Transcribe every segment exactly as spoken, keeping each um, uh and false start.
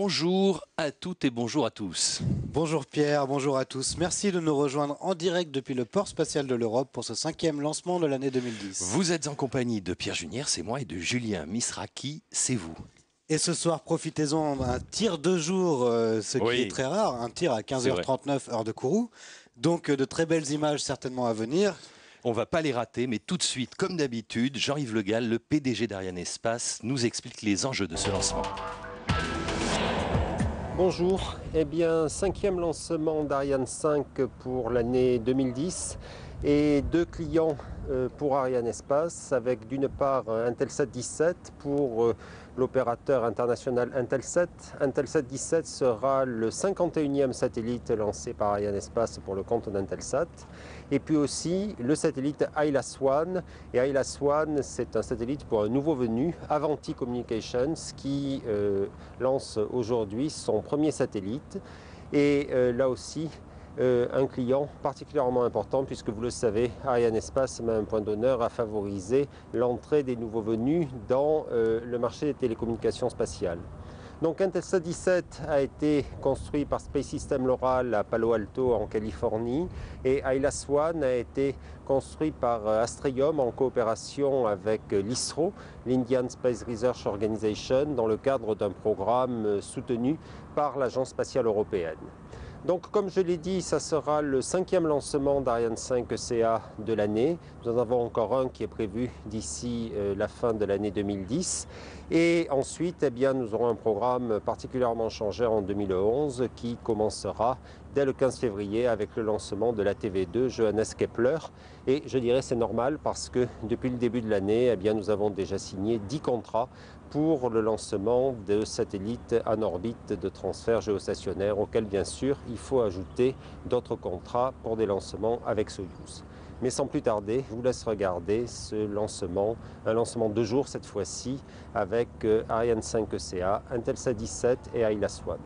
Bonjour à toutes et bonjour à tous. Bonjour Pierre, bonjour à tous. Merci de nous rejoindre en direct depuis le port spatial de l'Europe pour ce cinquième lancement de l'année deux mille dix. Vous êtes en compagnie de Pierre Junière, c'est moi, et de Julien Misraki, c'est vous. Et ce soir, profitez-en d'un tir de jour, euh, ce Oui. qui est très rare, un tir à quinze heures trente-neuf heure de Kourou. Donc euh, de très belles images certainement à venir. On va pas les rater, mais tout de suite, comme d'habitude, Jean-Yves Le Gall, le P D G d'Arianespace, nous explique les enjeux de ce lancement. Bonjour, eh bien cinquième lancement d'Ariane cinq pour l'année deux mille dix et deux clients euh, pour Arianespace avec d'une part Intelsat dix-sept pour euh, l'opérateur international Intelsat. Intelsat dix-sept sera le cinquante et unième satellite lancé par Arianespace pour le compte d'Intelsat. Et puis aussi le satellite AILAS-One. Et AILAS-One, c'est un satellite pour un nouveau venu, Avanti Communications, qui euh, lance aujourd'hui son premier satellite. Et euh, là aussi, euh, un client particulièrement important, puisque vous le savez, Arianespace met un point d'honneur à favoriser l'entrée des nouveaux venus dans euh, le marché des télécommunications spatiales. Donc Intelsat dix-sept a été construit par Space System Loral à Palo Alto en Californie et AILAS-One a été construit par Astrium en coopération avec l'ISRO, l'Indian Space Research Organization, dans le cadre d'un programme soutenu par l'Agence spatiale européenne. Donc comme je l'ai dit, ça sera le cinquième lancement d'Ariane cinq E C A de l'année. Nous en avons encore un qui est prévu d'ici euh, la fin de l'année deux mille dix. Et ensuite, eh bien, nous aurons un programme particulièrement changé en deux mille onze qui commencera dès le quinze février avec le lancement de la T V deux Johannes Kepler. Et je dirais c'est normal parce que depuis le début de l'année, eh bien, nous avons déjà signé dix contrats pour le lancement de satellites en orbite de transfert géostationnaire auxquels bien sûr il faut ajouter d'autres contrats pour des lancements avec Soyuz. Mais sans plus tarder, je vous laisse regarder ce lancement, un lancement de jour cette fois-ci avec Ariane cinq E C A, Intelsat dix-sept et AILAS-One.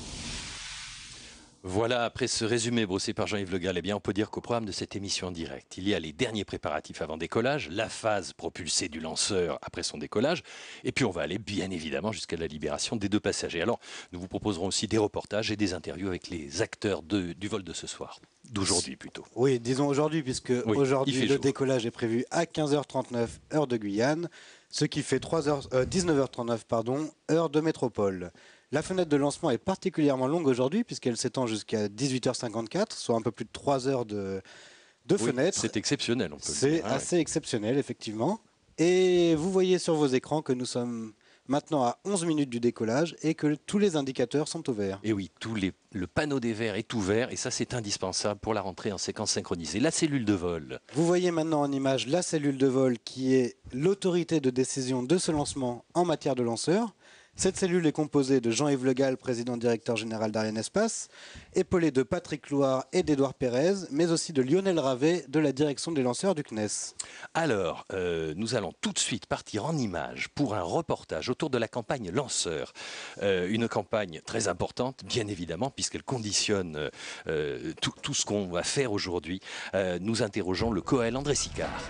Voilà, après ce résumé brossé par Jean-Yves Le Gall, eh bien, on peut dire qu'au programme de cette émission en direct, il y a les derniers préparatifs avant décollage, la phase propulsée du lanceur après son décollage, et puis on va aller bien évidemment jusqu'à la libération des deux passagers. Alors, nous vous proposerons aussi des reportages et des interviews avec les acteurs de, du vol de ce soir, d'aujourd'hui plutôt. Oui, disons aujourd'hui, puisque oui, aujourd'hui le jour. décollage est prévu à quinze heures trente-neuf heure de Guyane, ce qui fait trois heures, euh, dix-neuf heures trente-neuf pardon, heure de métropole. La fenêtre de lancement est particulièrement longue aujourd'hui puisqu'elle s'étend jusqu'à dix-huit heures cinquante-quatre, soit un peu plus de trois heures de, de oui, fenêtre. C'est exceptionnel, on peut C'est le dire. C'est assez ouais. exceptionnel, effectivement. Et vous voyez sur vos écrans que nous sommes maintenant à onze minutes du décollage et que tous les indicateurs sont ouverts. Et oui, tous les, le panneau des verts est ouvert et ça c'est indispensable pour la rentrée en séquence synchronisée. La cellule de vol. Vous voyez maintenant en image la cellule de vol qui est l'autorité de décision de ce lancement en matière de lanceur. Cette cellule est composée de Jean-Yves Le Gall, président directeur général d'Arianespace, épaulé de Patrick Loire et d'Édouard Pérez, mais aussi de Lionel Ravet de la direction des lanceurs du C N E S. Alors, euh, nous allons tout de suite partir en images pour un reportage autour de la campagne lanceur. Euh, une campagne très importante, bien évidemment, puisqu'elle conditionne euh, tout, tout ce qu'on va faire aujourd'hui. Euh, nous interrogeons le COEL André Sicard.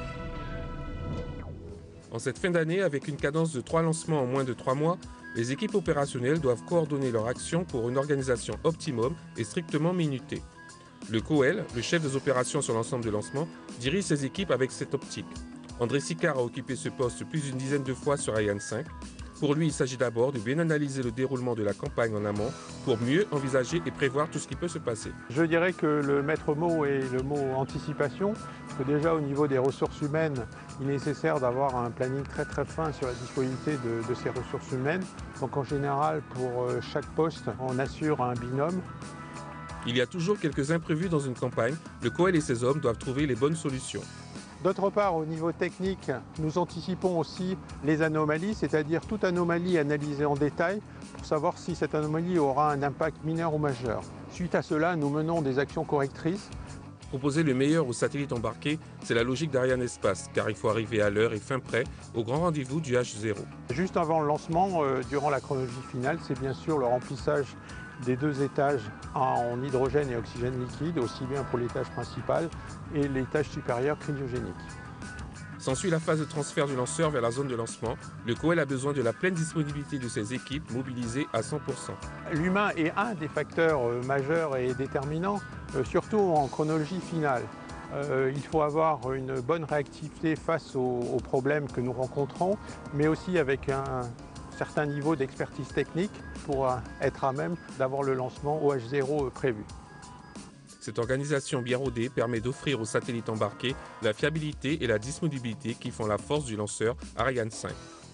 En cette fin d'année, avec une cadence de trois lancements en moins de trois mois, les équipes opérationnelles doivent coordonner leur action pour une organisation optimum et strictement minutée. Le COEL, le chef des opérations sur l'ensemble des lancements, dirige ses équipes avec cette optique. André Sicard a occupé ce poste plus d'une dizaine de fois sur Ariane cinq. Pour lui, il s'agit d'abord de bien analyser le déroulement de la campagne en amont pour mieux envisager et prévoir tout ce qui peut se passer. Je dirais que le maître mot est le mot anticipation. Que déjà au niveau des ressources humaines, il est nécessaire d'avoir un planning très très fin sur la disponibilité de, de ces ressources humaines. Donc en général, pour chaque poste, on assure un binôme. Il y a toujours quelques imprévus dans une campagne. Le COEL et ses hommes doivent trouver les bonnes solutions. D'autre part, au niveau technique, nous anticipons aussi les anomalies, c'est-à-dire toute anomalie analysée en détail pour savoir si cette anomalie aura un impact mineur ou majeur. Suite à cela, nous menons des actions correctrices. Proposer le meilleur aux satellites embarqués, c'est la logique d'Arianespace, car il faut arriver à l'heure et fin prêt au grand rendez-vous du H zéro. Juste avant le lancement, euh, durant la chronologie finale, c'est bien sûr le remplissage des deux étages en hydrogène et oxygène liquide, aussi bien pour l'étage principal et l'étage supérieur cryogénique. S'ensuit la phase de transfert du lanceur vers la zone de lancement. Le C O E L a besoin de la pleine disponibilité de ses équipes mobilisées à cent pour cent. L'humain est un des facteurs euh, majeurs et déterminants, euh, surtout en chronologie finale. Euh, il faut avoir une bonne réactivité face aux, aux problèmes que nous rencontrons, mais aussi avec un certain niveau d'expertise technique pour euh, être à même d'avoir le lancement O H zéro prévu. Cette organisation bien rodée permet d'offrir aux satellites embarqués la fiabilité et la disponibilité qui font la force du lanceur Ariane cinq.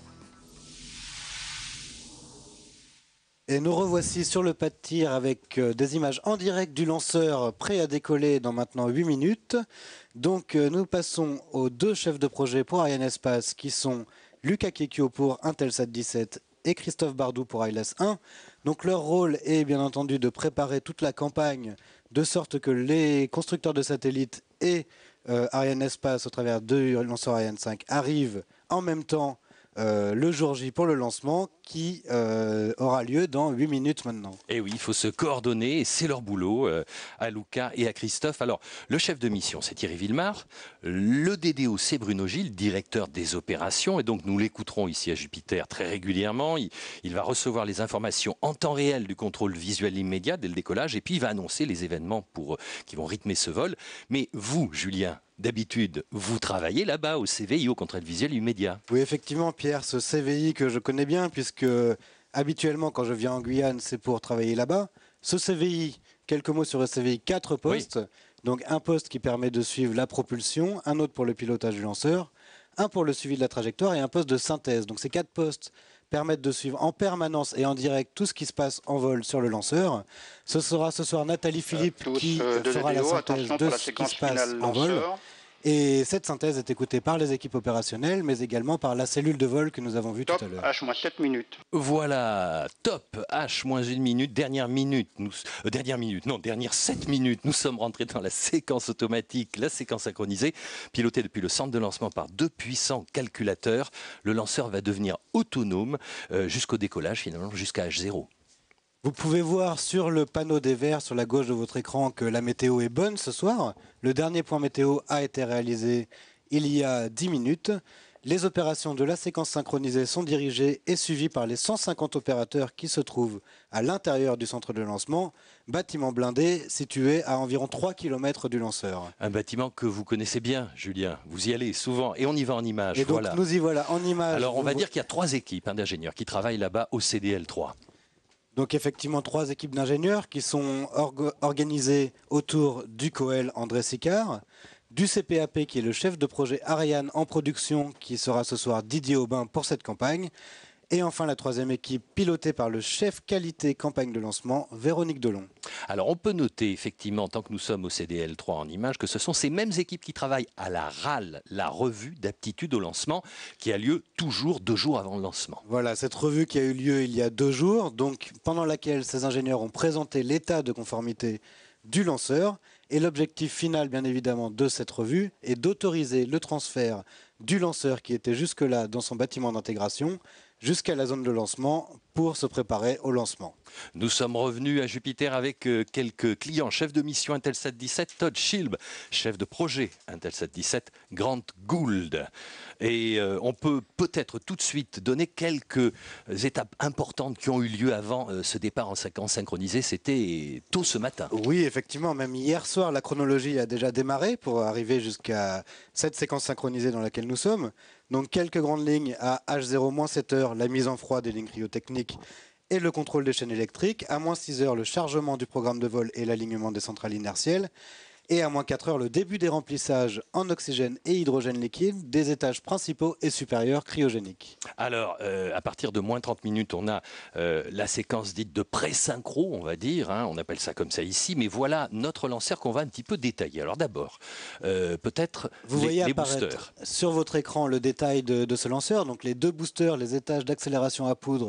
Et nous revoici sur le pas de tir avec des images en direct du lanceur prêt à décoller dans maintenant huit minutes. Donc nous passons aux deux chefs de projet pour Arianespace qui sont Lucas Kekio pour Intelsat dix-sept et Christophe Bardou pour AILAS un. Donc leur rôle est bien entendu de préparer toute la campagne de sorte que les constructeurs de satellites et euh, Arianespace au travers de lanceur Ariane cinq arrivent en même temps Euh, le jour J pour le lancement qui euh, aura lieu dans huit minutes maintenant. Et oui, il faut se coordonner et c'est leur boulot euh, à Lucas et à Christophe. Alors, le chef de mission, c'est Thierry Villemar. Le D D O, c'est Bruno Gilles, directeur des opérations. Et donc, nous l'écouterons ici à Jupiter très régulièrement. Il, il va recevoir les informations en temps réel du contrôle visuel immédiat dès le décollage. Et puis, il va annoncer les événements pour, qui vont rythmer ce vol. Mais vous, Julien, d'habitude, vous travaillez là-bas au C V I, au contrôle visuel immédiat. Oui, effectivement, Pierre, ce C V I que je connais bien, puisque habituellement, quand je viens en Guyane, c'est pour travailler là-bas. Ce C V I, quelques mots sur le C V I, quatre postes. Oui. Donc un poste qui permet de suivre la propulsion, un autre pour le pilotage du lanceur, un pour le suivi de la trajectoire et un poste de synthèse. Donc ces quatre postes permettent de suivre en permanence et en direct tout ce qui se passe en vol sur le lanceur. Ce sera ce soir Nathalie Philippe euh, qui euh, fera la synthèse de ce qui se passe en vol. Et cette synthèse est écoutée par les équipes opérationnelles, mais également par la cellule de vol que nous avons vue tout à l'heure. H moins sept minutes. Voilà, top, H moins une minute, dernière minute, nous, euh, dernière minute, non, dernière sept minutes, nous sommes rentrés dans la séquence automatique, la séquence synchronisée, pilotée depuis le centre de lancement par deux puissants calculateurs. Le lanceur va devenir autonome euh, jusqu'au décollage, finalement, jusqu'à H zéro. Vous pouvez voir sur le panneau des verts sur la gauche de votre écran que la météo est bonne ce soir. Le dernier point météo a été réalisé il y a dix minutes. Les opérations de la séquence synchronisée sont dirigées et suivies par les cent cinquante opérateurs qui se trouvent à l'intérieur du centre de lancement, bâtiment blindé situé à environ trois kilomètres du lanceur. Un bâtiment que vous connaissez bien, Julien. Vous y allez souvent et on y va en images. Et donc voilà. Nous y voilà en images. Alors on va dire qu'il y a trois équipes hein, d'ingénieurs qui travaillent là-bas au C D L trois. Donc effectivement, trois équipes d'ingénieurs qui sont org organisées autour du C O E L André Sicard, du C P A P qui est le chef de projet Ariane en production qui sera ce soir Didier Aubin pour cette campagne, et enfin la troisième équipe pilotée par le chef qualité campagne de lancement Véronique Delon. Alors on peut noter effectivement, tant que nous sommes au C D L trois en images, que ce sont ces mêmes équipes qui travaillent à la R A L, la revue d'aptitude au lancement, qui a lieu toujours deux jours avant le lancement. Voilà, cette revue qui a eu lieu il y a deux jours, donc pendant laquelle ces ingénieurs ont présenté l'état de conformité du lanceur. Et l'objectif final, bien évidemment, de cette revue est d'autoriser le transfert du lanceur qui était jusque-là dans son bâtiment d'intégration jusqu'à la zone de lancement pour se préparer au lancement. Nous sommes revenus à Jupiter avec euh, quelques clients. Chef de mission Intelsat dix-sept, Todd Schilb. Chef de projet Intelsat dix-sept, Grant Gould. Et euh, on peut peut-être tout de suite donner quelques étapes importantes qui ont eu lieu avant euh, ce départ en séquence synchronisée. C'était tôt ce matin. Oui, effectivement. Même hier soir, la chronologie a déjà démarré pour arriver jusqu'à cette séquence synchronisée dans laquelle nous sommes. Donc quelques grandes lignes à H zéro moins sept heures, la mise en froid des lignes cryotechniques et le contrôle des chaînes électriques. À moins six heures, le chargement du programme de vol et l'alignement des centrales inertielles. Et à moins quatre heures, le début des remplissages en oxygène et hydrogène liquide des étages principaux et supérieurs cryogéniques. Alors, euh, à partir de moins trente minutes, on a euh, la séquence dite de pré-synchro, on va dire, hein, on appelle ça comme ça ici, mais voilà notre lanceur qu'on va un petit peu détailler. Alors d'abord, euh, peut-être Vous les, voyez les apparaître boosters. Sur votre écran le détail de, de ce lanceur, donc les deux boosters, les étages d'accélération à poudre,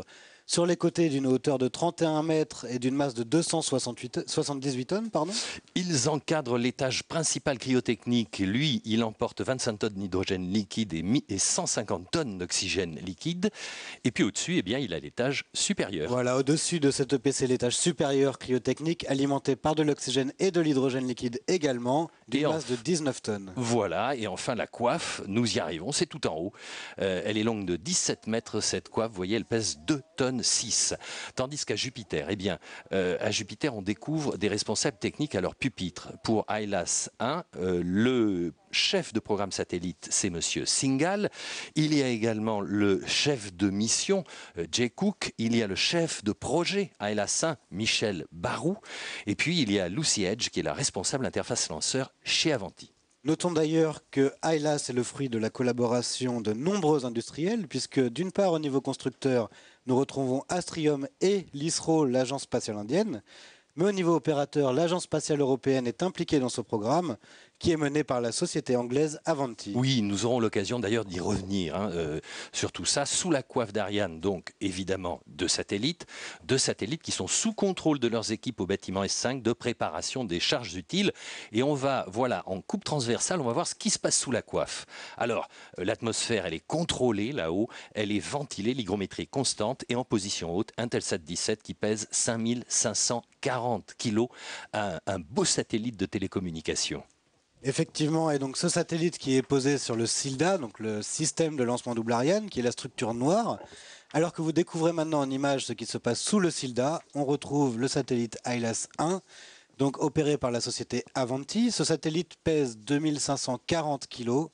sur les côtés d'une hauteur de trente et un mètres et d'une masse de deux cent soixante-dix-huit tonnes. Pardon. Ils encadrent l'étage principal cryotechnique. Lui, il emporte vingt-cinq tonnes d'hydrogène liquide et cent cinquante tonnes d'oxygène liquide. Et puis au-dessus, eh bien, il a l'étage supérieur. Voilà, au-dessus de cet E P C, l'étage supérieur cryotechnique, alimenté par de l'oxygène et de l'hydrogène liquide également, d'une masse de dix-neuf tonnes. Voilà, et enfin la coiffe, nous y arrivons, c'est tout en haut. Euh, elle est longue de dix-sept mètres, cette coiffe, vous voyez, elle pèse deux tonnes six. Tandis qu'à Jupiter, eh bien, euh, à Jupiter, on découvre des responsables techniques à leur pupitre. Pour Hylas un, euh, le chef de programme satellite, c'est Monsieur Singhal. Il y a également le chef de mission, euh, Jay Cook. Il y a le chef de projet, Hylas un, Michel Barou. Et puis, il y a Lucy Edge, qui est la responsable interface lanceur chez Avanti. Notons d'ailleurs que Hylas est le fruit de la collaboration de nombreux industriels, puisque d'une part, au niveau constructeur, nous retrouvons Astrium et l'ISRO, l'agence spatiale indienne. Mais au niveau opérateur, l'agence spatiale européenne est impliquée dans ce programme qui est mené par la société anglaise Avanti. Oui, nous aurons l'occasion d'ailleurs d'y revenir hein, euh, sur tout ça, sous la coiffe d'Ariane, donc évidemment deux satellites, deux satellites qui sont sous contrôle de leurs équipes au bâtiment S cinq de préparation des charges utiles. Et on va, voilà, en coupe transversale, on va voir ce qui se passe sous la coiffe. Alors, euh, l'atmosphère, elle est contrôlée là-haut, elle est ventilée, l'hygrométrie constante et en position haute, Intelsat dix-sept qui pèse cinq mille cinq cent quarante kilos, un, un beau satellite de télécommunication. Effectivement, et donc ce satellite qui est posé sur le SILDA, donc le système de lancement double Ariane, qui est la structure noire, alors que vous découvrez maintenant en image ce qui se passe sous le SILDA, on retrouve le satellite Hylas un, donc opéré par la société Avanti. Ce satellite pèse deux mille cinq cent quarante kilos.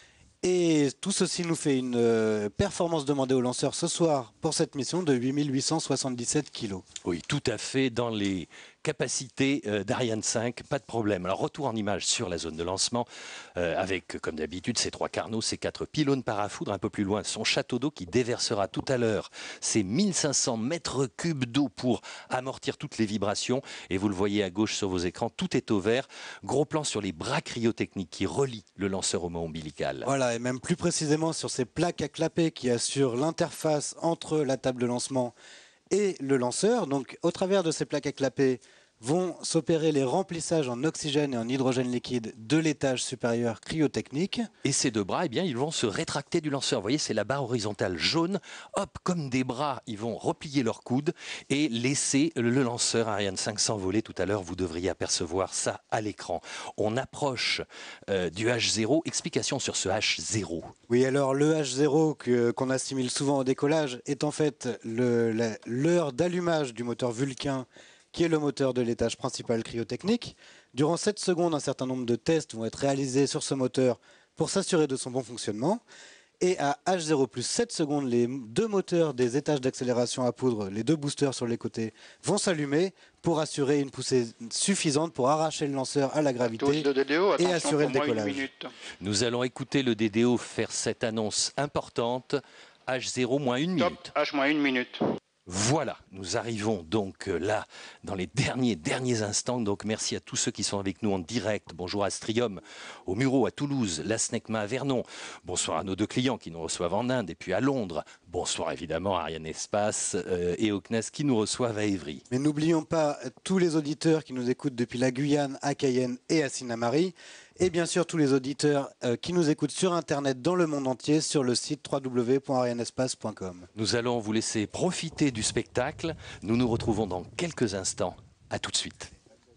Et tout ceci nous fait une euh, performance demandée au lanceur ce soir pour cette mission de huit mille huit cent soixante-dix-sept kilos. Oui, tout à fait dans les capacités euh, d'Ariane cinq, pas de problème. Alors retour en image sur la zone de lancement euh, avec comme d'habitude ces trois carnaux, ces quatre pylônes parafoudres, un peu plus loin son château d'eau qui déversera tout à l'heure ces mille cinq cents mètres cubes d'eau pour amortir toutes les vibrations. Et vous le voyez à gauche sur vos écrans, tout est au vert. Gros plan sur les bras cryotechniques qui relient le lanceur au mât ombilical. Voilà, et même plus précisément sur ces plaques à clapet qui assurent l'interface entre la table de lancement et le lanceur. Donc au travers de ces plaques à clapet vont s'opérer les remplissages en oxygène et en hydrogène liquide de l'étage supérieur cryotechnique. Et ces deux bras, eh bien, ils vont se rétracter du lanceur. Vous voyez, c'est la barre horizontale jaune. Hop, comme des bras, ils vont replier leurs coudes et laisser le lanceur Ariane cinq s'envoler. Tout à l'heure, vous devriez apercevoir ça à l'écran. On approche euh, du H zéro. Explication sur ce H zéro. Oui, alors le H zéro que, qu'on assimile souvent au décollage est en fait le, la, l'heure d'allumage du moteur Vulcain, qui est le moteur de l'étage principal cryotechnique. Durant sept secondes, un certain nombre de tests vont être réalisés sur ce moteur pour s'assurer de son bon fonctionnement. Et à H zéro plus sept secondes, les deux moteurs des étages d'accélération à poudre, les deux boosters sur les côtés, vont s'allumer pour assurer une poussée suffisante pour arracher le lanceur à la gravité et assurer le décollage. Nous allons écouter le D D O faire cette annonce importante. H zéro moins une minute. H moins une minute. Voilà, nous arrivons donc là dans les derniers derniers instants. Donc merci à tous ceux qui sont avec nous en direct. Bonjour à Astrium, au Muro, à Toulouse, la SNECMA à Vernon. Bonsoir à nos deux clients qui nous reçoivent en Inde et puis à Londres. Bonsoir évidemment à Ariane Espace euh, et au C N E S qui nous reçoivent à Évry. Mais n'oublions pas tous les auditeurs qui nous écoutent depuis la Guyane, à Cayenne et à Sinnamary. Et bien sûr tous les auditeurs euh, qui nous écoutent sur Internet dans le monde entier sur le site w w w point arianespace point com. Nous allons vous laisser profiter du spectacle. Nous nous retrouvons dans quelques instants. À tout de suite.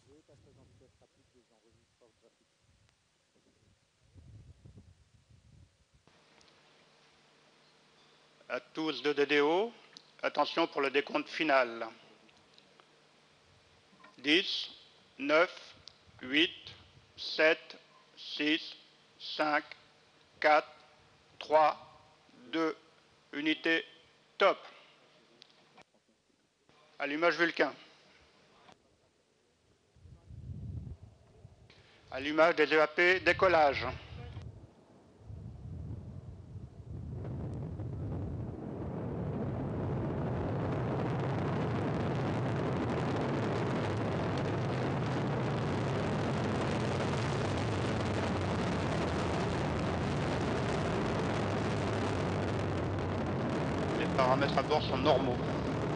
À tous de D D O, attention pour le décompte final. dix, neuf, huit, sept, six, cinq, quatre, trois, deux, unité, top. Allumage Vulcain. Allumage des E A P, décollage. Les paramètres à bord sont normaux.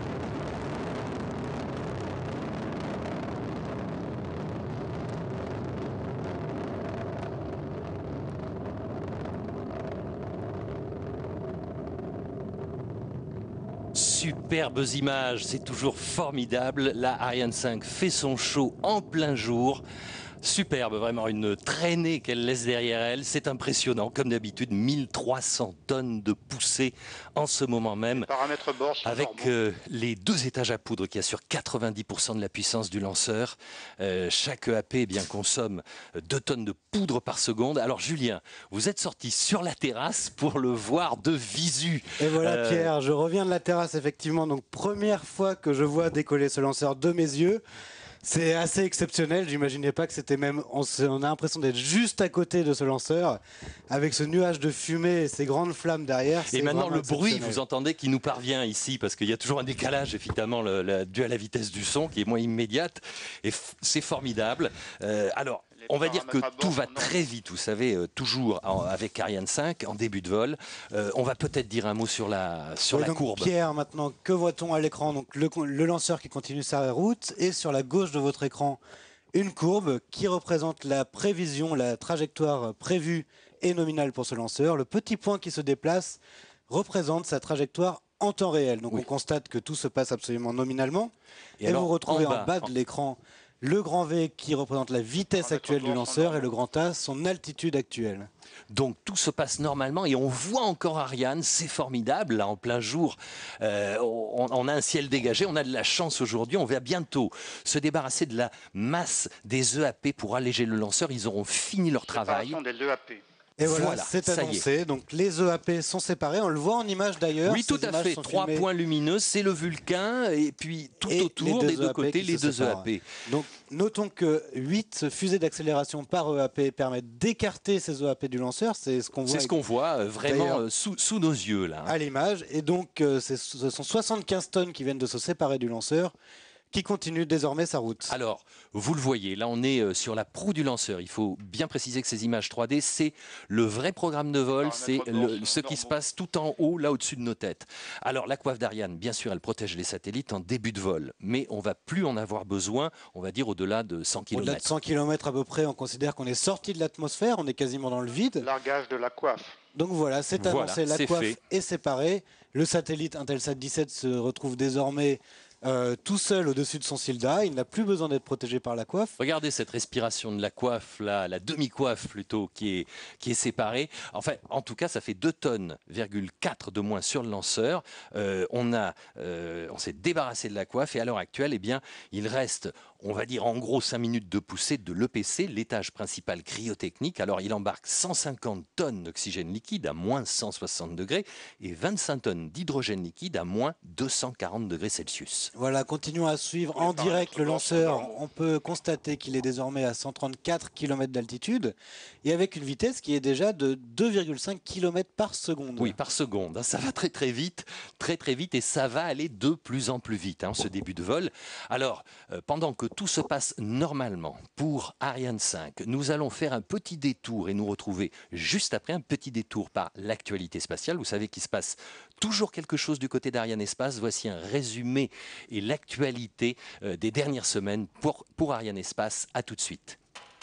superbes images, c'est toujours formidable. La Ariane cinq fait son show en plein jour. Superbe, vraiment une traînée qu'elle laisse derrière elle. C'est impressionnant, comme d'habitude, mille trois cents tonnes de poussée en ce moment même. Les paramètres bord sont avec euh, les deux étages à poudre qui assurent quatre-vingt-dix pour cent de la puissance du lanceur. Euh, chaque E A P eh bien, consomme deux tonnes de poudre par seconde. Alors Julien, vous êtes sorti sur la terrasse pour le voir de visu. Et voilà Euh, Pierre, je reviens de la terrasse effectivement. Donc première fois que je vois décoller ce lanceur de mes yeux. C'est assez exceptionnel, j'imaginais pas que c'était même... On, se- on a l'impression d'être juste à côté de ce lanceur, avec ce nuage de fumée et ces grandes flammes derrière. Et c'est maintenant vraiment le bruit, exceptionnel. vous entendez, qui nous parvient ici, parce qu'il y a toujours un décalage, évidemment, le- le- dû à la vitesse du son, qui est moins immédiate. Et f- c'est formidable. Euh, alors, Les on va dire que paramètres à bord tout va sont très vite, vous savez, euh, toujours en- avec Ariane cinq, en début de vol. Euh, on va peut-être dire un mot sur la, sur Oui, la donc, courbe. Pierre, maintenant, que voit-on à l'écran? Donc le, le lanceur qui continue sa route, et sur la gauche de votre écran, une courbe qui représente la prévision, la trajectoire prévue et nominale pour ce lanceur. Le petit point qui se déplace représente sa trajectoire en temps réel. Donc Oui. on constate que tout se passe absolument nominalement. Et, alors, vous retrouvez en bas, bas, de l'écran le grand V qui représente la vitesse Paramètres actuelle du bord sont lanceur et normaux. le grand A son altitude actuelle. Donc tout se passe normalement et on voit encore Ariane, c'est formidable, là en plein jour. Euh, on, on a un ciel dégagé, on a de la chance aujourd'hui, on va bientôt se débarrasser de la masse des E A P pour alléger le lanceur. Ils auront fini leur travail. Séparation des E A P. Et voilà, Voilà, c'est ça y est. annoncé. Donc les E A P sont séparés. On le voit en image d'ailleurs. Oui, tout Ces à images fait. sont Trois filmées. points lumineux, c'est le Vulcain et puis tout Et autour les des deux deux E A P côtés, qui les se deux E A séparent. P. Donc, notons que huit fusées d'accélération par E A P permettent d'écarter ces E A P du lanceur. C'est ce qu'on voit C'est ce qu'on voit euh, vraiment D'ailleurs- euh, sous, sous nos yeux là. à l'image. Et donc, euh, c'est- ce sont soixante-quinze tonnes qui viennent de se séparer du lanceur, qui continue désormais sa route. Alors, vous le voyez, là on est euh, sur la proue du lanceur. Il faut bien préciser que ces images trois D, c'est le vrai programme de vol, Paramètres c'est bord le- sont ce qui se normaux. passe tout en haut, là au-dessus de nos têtes. Alors, la coiffe d'Ariane, bien sûr, elle protège les satellites en début de vol, mais on va plus en avoir besoin, on va dire au-delà de cent Au-delà de kilomètres. cent kilomètres à peu près, on considère qu'on est sorti de l'atmosphère, on est quasiment dans le vide. Largage de la coiffe. Donc voilà, c'est Voilà, annoncé, la c'est coiffe fait. est séparée. Le satellite Intelsat dix-sept se retrouve désormais euh, tout seul au-dessus de son Silda. Il n'a plus besoin d'être protégé par la coiffe. Regardez cette respiration de la coiffe, là, la demi-coiffe plutôt, qui est, qui est séparée. Enfin, en tout cas, ça fait deux tonnes, virgule quatre de moins sur le lanceur. Euh, on a, euh, on s'est débarrassé de la coiffe et à l'heure actuelle, eh bien, il reste, on va dire en gros cinq minutes de poussée de l'E P C, l'étage principal cryotechnique. Alors, il embarque cent cinquante tonnes d'oxygène liquide à moins cent soixante degrés et vingt-cinq tonnes d'hydrogène liquide à moins deux cent quarante degrés Celsius. Voilà, continuons à suivre Pour les en direct le paramètres bord sont lanceur. normaux. On peut constater qu'il est désormais à cent trente-quatre kilomètres d'altitude et avec une vitesse qui est déjà de deux virgule cinq kilomètres par seconde. Oui, par seconde. hein. Ça va très très vite, très très vite, et ça va aller de plus en plus vite, hein, ce début de vol. Alors, euh, pendant que tout se passe normalement pour Ariane cinq, nous allons faire un petit détour et nous retrouver juste après un petit détour par l'actualité spatiale. Vous savez qu'il se passe toujours quelque chose du côté d'Ariane Espace. Voici un résumé et l'actualité euh, des dernières semaines pour, pour Ariane Espace. À tout de suite.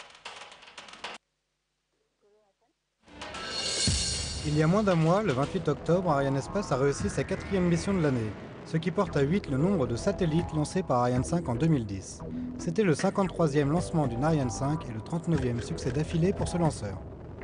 Il y a moins d'un mois, le vingt-huit octobre, Ariane Espace a réussi sa quatrième mission de l'année, ce qui porte à huit le nombre de satellites lancés par Ariane cinq en deux mille dix. C'était le cinquante-troisième lancement d'une Ariane cinq et le trente-neuvième succès d'affilée pour ce lanceur.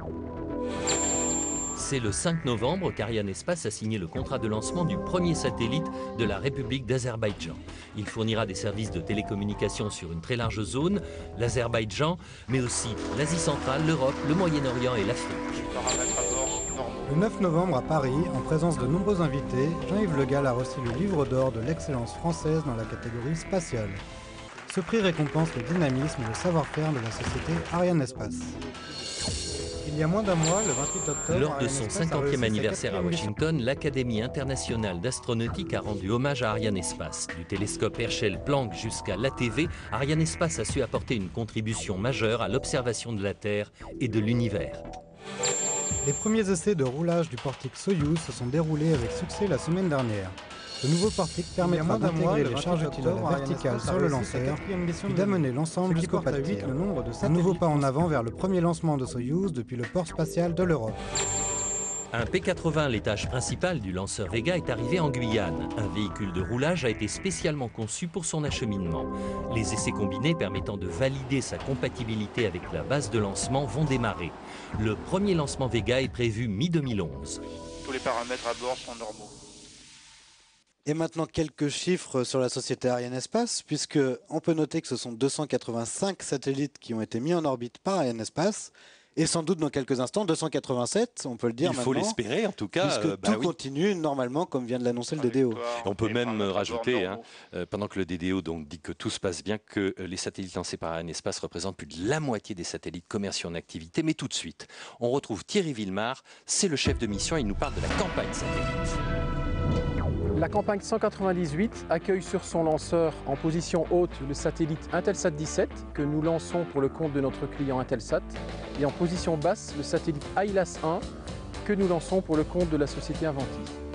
C'est le cinq novembre qu'Ariane Espace a signé le contrat de lancement du premier satellite de la République d'Azerbaïdjan. Il fournira des services de télécommunication sur une très large zone, l'Azerbaïdjan, mais aussi l'Asie centrale, l'Europe, le Moyen-Orient et l'Afrique. Paramètres à bord normaux. Le neuf novembre à Paris, en présence de nombreux invités, Jean-Yves Le Gall a reçu le livre d'or de l'excellence française dans la catégorie spatiale. Ce prix récompense le dynamisme et le savoir-faire de la société Ariane Espace. Il y a moins d'un mois, le vingt-huit octobre, Lors de Ariane son Espace a réussi cinquantième sa anniversaire à quatrième mission. Washington, l'Académie internationale d'astronautique a rendu hommage à Ariane Espace. Du télescope Herschel Planck jusqu'à l'A T V, Ariane Espace a su apporter une contribution majeure à l'observation de la Terre et de l'univers. Les premiers essais de roulage du portique Soyouz se sont déroulés avec succès la semaine dernière. Ce nouveau portique permettra moins d'un mois, d'intégrer le les vingt-huit charges octobre, utiles Ariane verticales Espace a sur le réussi sa lanceur, quatrième mission puis de d'amener l'année, l'ensemble ce qui jusqu'au porte à pas de huit tir. le nombre de Un nouveau satellites pas en lancés. avant vers le premier lancement de Soyouz depuis le port spatial de l'Europe. Un P quatre-vingts, l'étage principal du lanceur Vega, est arrivé en Guyane. Un véhicule de roulage a été spécialement conçu pour son acheminement. Les essais combinés permettant de valider sa compatibilité avec la base de lancement vont démarrer. Le premier lancement Vega est prévu mi deux mille onze. Tous les paramètres à bord sont normaux. Et maintenant quelques chiffres sur la société Arianespace, puisque on peut noter que ce sont deux cent quatre-vingt-cinq satellites qui ont été mis en orbite par Arianespace. Et sans doute dans quelques instants, deux cent quatre-vingt-sept, on peut le dire Il maintenant. faut l'espérer en tout cas. Puisque euh, bah tout oui. continue normalement comme vient de l'annoncer le D D O. On peut même rajouter, hein, euh, pendant que le D D O donc, dit que tout se passe bien, que euh, les satellites lancés par Arianespace représentent plus de la moitié des satellites commerciaux en activité. Mais tout de suite, on retrouve Thierry Villemar, c'est le chef de mission, il nous parle de la campagne satellite. La campagne cent quatre-vingt-dix-huit accueille sur son lanceur en position haute le satellite Intelsat dix-sept que nous lançons pour le compte de notre client Intelsat et en position basse le satellite AILAS un que nous lançons pour le compte de la société Avanti.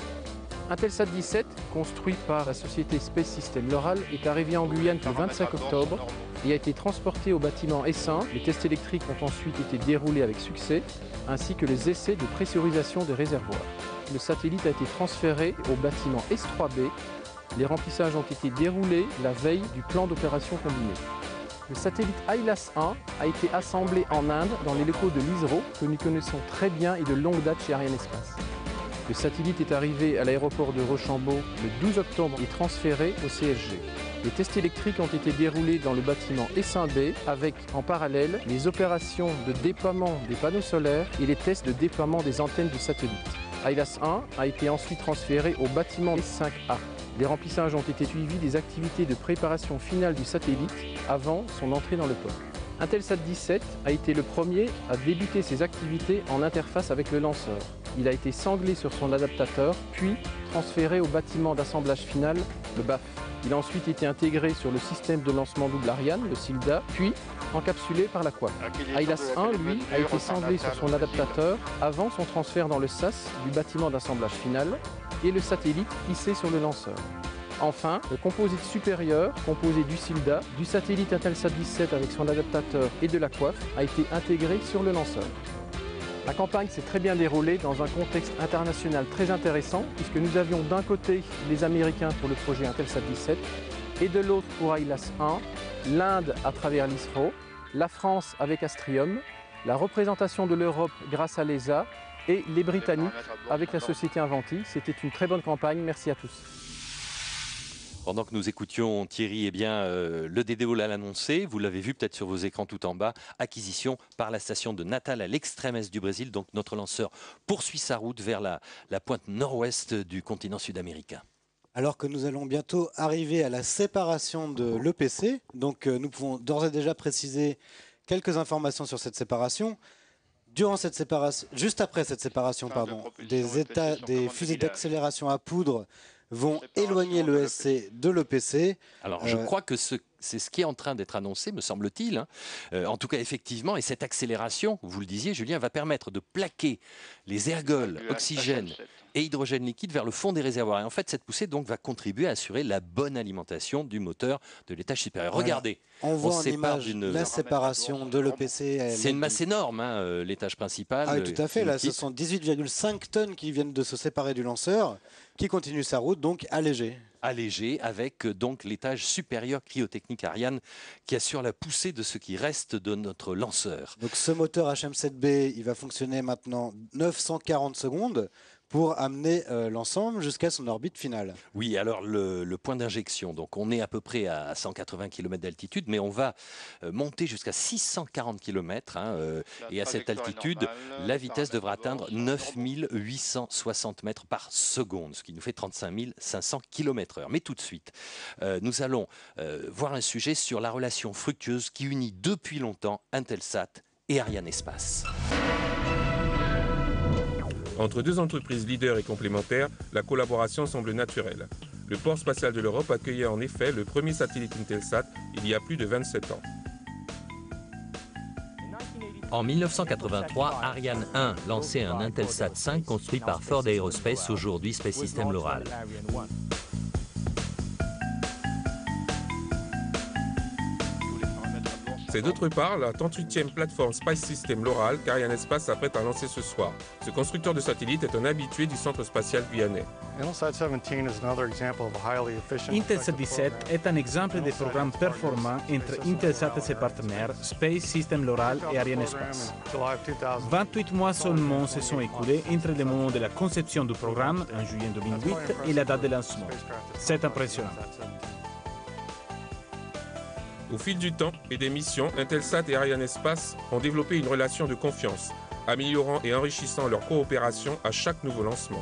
Intelsat dix-sept, construit par la société Space System Loral, est arrivé en Guyane le vingt-cinq octobre et a été transporté au bâtiment S un. Les tests électriques ont ensuite été déroulés avec succès, ainsi que les essais de pressurisation des réservoirs. Le satellite a été transféré au bâtiment S trois B. Les remplissages ont été déroulés la veille du plan d'opération combiné. Le satellite AILAS un a été assemblé en Inde dans les locaux de l'ISRO, que nous connaissons très bien et de longue date chez Arianespace. Le satellite est arrivé à l'aéroport de Rochambeau le douze octobre et transféré au C S G. Les tests électriques ont été déroulés dans le bâtiment S un B avec, en parallèle, les opérations de déploiement des panneaux solaires et les tests de déploiement des antennes du satellite. AILAS un a été ensuite transféré au bâtiment S cinq A. Les remplissages ont été suivis des activités de préparation finale du satellite avant son entrée dans le P O C. Intelsat dix-sept a été le premier à débuter ses activités en interface avec le lanceur. Il a été sanglé sur son adaptateur, puis transféré au bâtiment d'assemblage final, le B A F. Il a ensuite été intégré sur le système de lancement double Ariane, le SILDA, puis encapsulé par la Q A P. AILAS un, lui, a été sanglé sur son adaptateur avant son transfert dans le S A S du bâtiment d'assemblage final et le satellite hissé sur le lanceur. Enfin, le composite supérieur, composé du SILDA, du satellite Intelsat dix-sept avec son adaptateur et de la Q A F, a été intégré sur le lanceur. La campagne s'est très bien déroulée dans un contexte international très intéressant, puisque nous avions d'un côté les Américains pour le projet Intelsat dix-sept et de l'autre pour AILAS un, l'Inde à travers l'ISRO, la France avec Astrium, la représentation de l'Europe grâce à l'E S A et les Britanniques avec la société Avanti. C'était une très bonne campagne, merci à tous. Pendant que nous écoutions Thierry, eh bien, euh, le D D O l'a annoncé, vous l'avez vu peut-être sur vos écrans tout en bas, acquisition par la station de Natal à l'extrême est du Brésil. Donc notre lanceur poursuit sa route vers la, la pointe nord-ouest du continent sud-américain. Alors que nous allons bientôt arriver à la séparation de l'E P C, donc euh, nous pouvons d'ores et déjà préciser quelques informations sur cette séparation. Durant cette séparation, juste après cette séparation, pardon, des, états, des fusées d'accélération à poudre vont éloigner le S C de l'E P C. Alors, je euh, crois que ce, c'est ce qui est en train d'être annoncé, me semble-t-il. Hein. Euh, en tout cas, effectivement, et cette accélération, vous le disiez, Julien, va permettre de plaquer les ergols, oxygène et hydrogène liquide vers le fond des réservoirs. Et en fait, cette poussée donc va contribuer à assurer la bonne alimentation du moteur de l'étage supérieur. Voilà. Regardez, on voit on en image la séparation de l'E P C. C'est une masse énorme, hein, l'étage principal. Ah oui, tout à fait. Là, ce sont dix-huit virgule cinq tonnes qui viennent de se séparer du lanceur, qui continue sa route, donc allégé. Allégé avec donc l'étage supérieur cryotechnique Ariane qui assure la poussée de ce qui reste de notre lanceur. Donc ce moteur H M sept B, il va fonctionner maintenant neuf cent quarante secondes pour amener euh, l'ensemble jusqu'à son orbite finale. Oui, alors le, le point d'injection, donc on est à peu près à cent quatre-vingts kilomètres d'altitude, mais on va euh, monter jusqu'à six cent quarante kilomètres, hein, euh, et à cette altitude, normale, la vitesse devra atteindre neuf mille huit cent soixante mètres par seconde, ce qui nous fait trente-cinq mille cinq cents kilomètres heure. Mais tout de suite, euh, nous allons euh, voir un sujet sur la relation fructueuse qui unit depuis longtemps Intelsat et Arianespace. Entre deux entreprises leaders et complémentaires, la collaboration semble naturelle. Le port spatial de l'Europe accueillait en effet le premier satellite Intelsat il y a plus de vingt-sept ans. En mille neuf cent quatre-vingt-trois, Ariane un lançait un Intelsat cinq construit par Ford Aerospace, aujourd'hui Space System Loral. C'est d'autre part la trente-huitième plateforme Space System Loral qu'Arianespace s'apprête à lancer ce soir. Ce constructeur de satellites est un habitué du centre spatial guyanais. Intelsat dix-sept est un exemple de programme performant entre Intelsat et ses partenaires Space System Loral et Arianespace. vingt-huit mois seulement se sont écoulés entre le moment de la conception du programme, en juillet deux mille huit, et la date de lancement. C'est impressionnant. Au fil du temps et des missions, Intelsat et Arianespace ont développé une relation de confiance, améliorant et enrichissant leur coopération à chaque nouveau lancement.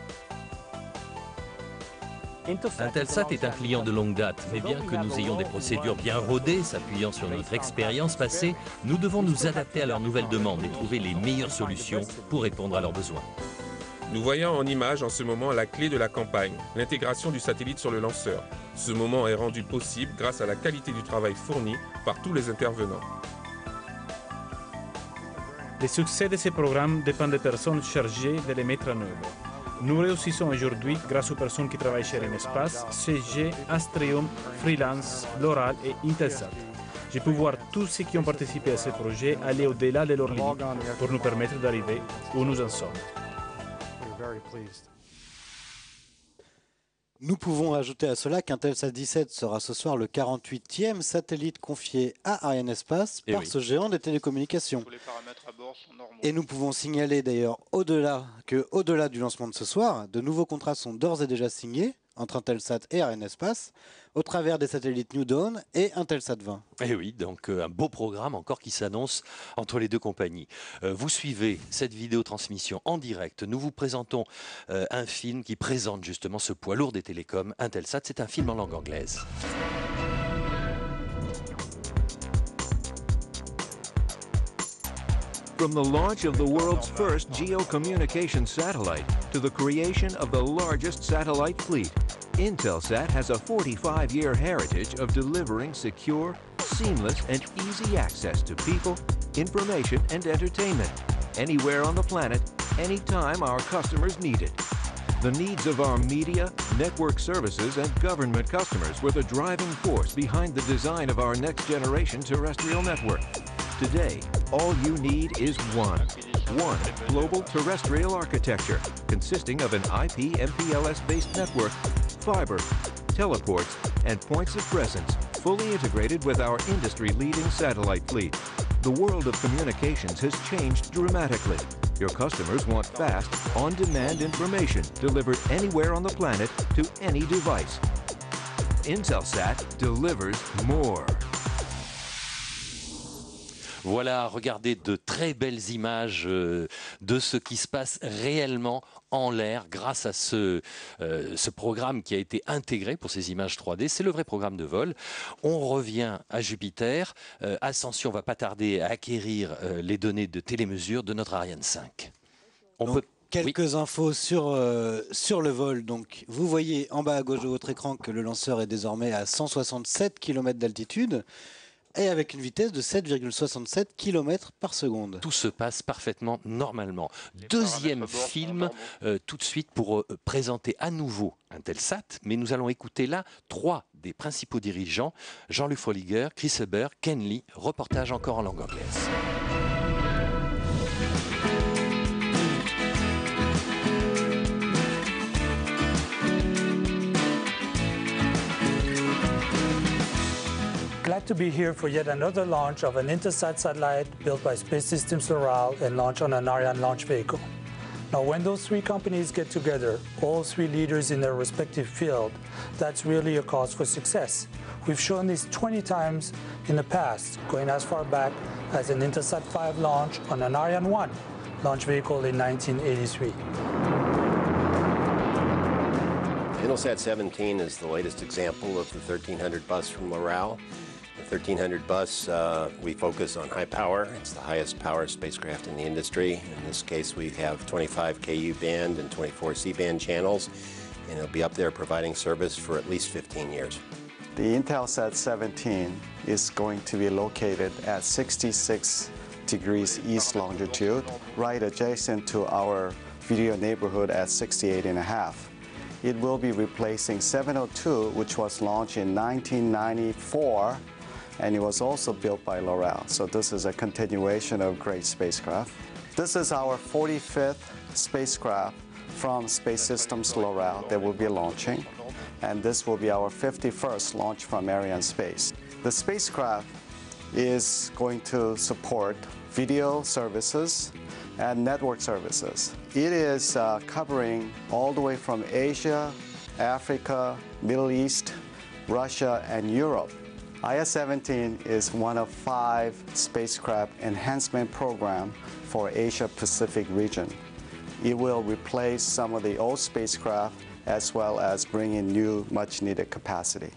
Intelsat est un client de longue date, mais bien que nous ayons des procédures bien rodées, s'appuyant sur notre expérience passée, nous devons nous adapter à leurs nouvelles demandes et trouver les meilleures solutions pour répondre à leurs besoins. Nous voyons en image en ce moment la clé de la campagne, l'intégration du satellite sur le lanceur. Ce moment est rendu possible grâce à la qualité du travail fourni par tous les intervenants. Le succès de ces programmes dépend des personnes chargées de les mettre en œuvre. Nous réussissons aujourd'hui grâce aux personnes qui travaillent chez Arianespace, C G, Astreum, Freelance, Loral et Intelsat. J'ai pu voir tous ceux qui ont participé à ce projet aller au-delà de leurs limites pour nous permettre d'arriver où nous en sommes. Nous pouvons ajouter à cela qu'Intelsat dix-sept sera ce soir le quarante-huitième satellite confié à Arianespace par oui. ce géant des télécommunications. Tous les paramètres à bord sont normaux. Et nous pouvons signaler d'ailleurs au-delà que, au-delà du lancement de ce soir, de nouveaux contrats sont d'ores et déjà signés entre Intelsat et Arianespace au travers des satellites New Dawn et Intelsat vingt. Et oui, donc euh, un beau programme encore qui s'annonce entre les deux compagnies. Euh, vous suivez cette vidéotransmission en direct. Nous vous présentons euh, un film qui présente justement ce poids lourd des télécoms, Intelsat. C'est un film en langue anglaise. From the launch of the world's first geocommunications satellite to the creation of the largest satellite fleet, Intelsat has a forty-five year heritage of delivering secure, seamless, and easy access to people, information, and entertainment, anywhere on the planet, anytime our customers need it. The needs of our media, network services, and government customers were the driving force behind the design of our next-generation terrestrial network. Today, all you need is one. One global terrestrial architecture consisting of an I P M P L S-based network, fiber, teleports, and points of presence, fully integrated with our industry-leading satellite fleet. The world of communications has changed dramatically. Your customers want fast, on-demand information delivered anywhere on the planet to any device. Intelsat delivers more. Voilà, regardez de très belles images euh, de ce qui se passe réellement en l'air grâce à ce, euh, ce programme qui a été intégré pour ces images trois D. C'est le vrai programme de vol. On revient à Jupiter. Euh, Ascension va pas tarder à acquérir euh, les données de télémesure de notre Ariane cinq. On Donc, peut... quelques oui. infos sur, euh, sur le vol. Donc, vous voyez en bas à gauche de votre écran que le lanceur est désormais à cent soixante-sept kilomètres d'altitude et avec une vitesse de sept virgule soixante-sept kilomètres par seconde. Tout se passe parfaitement normalement. Deuxième film, euh, tout de suite pour euh, présenter à nouveau Intelsat, mais nous allons écouter là trois des principaux dirigeants, Jean-Luc Froliger, Chris Huber, Ken Lee, reportage encore en langue anglaise. Glad to be here for yet another launch of an Intelsat satellite built by Space Systems Loral and launched on an Ariane launch vehicle. Now, when those three companies get together, all three leaders in their respective field, that's really a cause for success. We've shown this twenty times in the past, going as far back as an Intelsat five launch on an Ariane one launch vehicle in nineteen eighty-three. Intelsat seventeen is the latest example of the thirteen hundred bus from Loral. The thirteen hundred bus, uh, we focus on high power. It's the highest power spacecraft in the industry. In this case, we have twenty-five K U band and twenty-four C band channels, and it'll be up there providing service for at least fifteen years. The Intelsat seventeen is going to be located at sixty-six degrees east longitude, right adjacent to our video neighborhood at sixty-eight and a half. It will be replacing seven oh two, which was launched in nineteen ninety-four and it was also built by Loral. So this is a continuation of great spacecraft. This is our forty-fifth spacecraft from Space Systems Loral that will be launching, and this will be our fifty-first launch from Arianespace. The spacecraft is going to support video services and network services. It is uh, covering all the way from Asia, Africa, Middle East, Russia, and Europe. I S seventeen is one of five spacecraft enhancement programs for Asia-Pacific region. It will replace some of the old spacecraft as well as bring in new, much-needed capacity.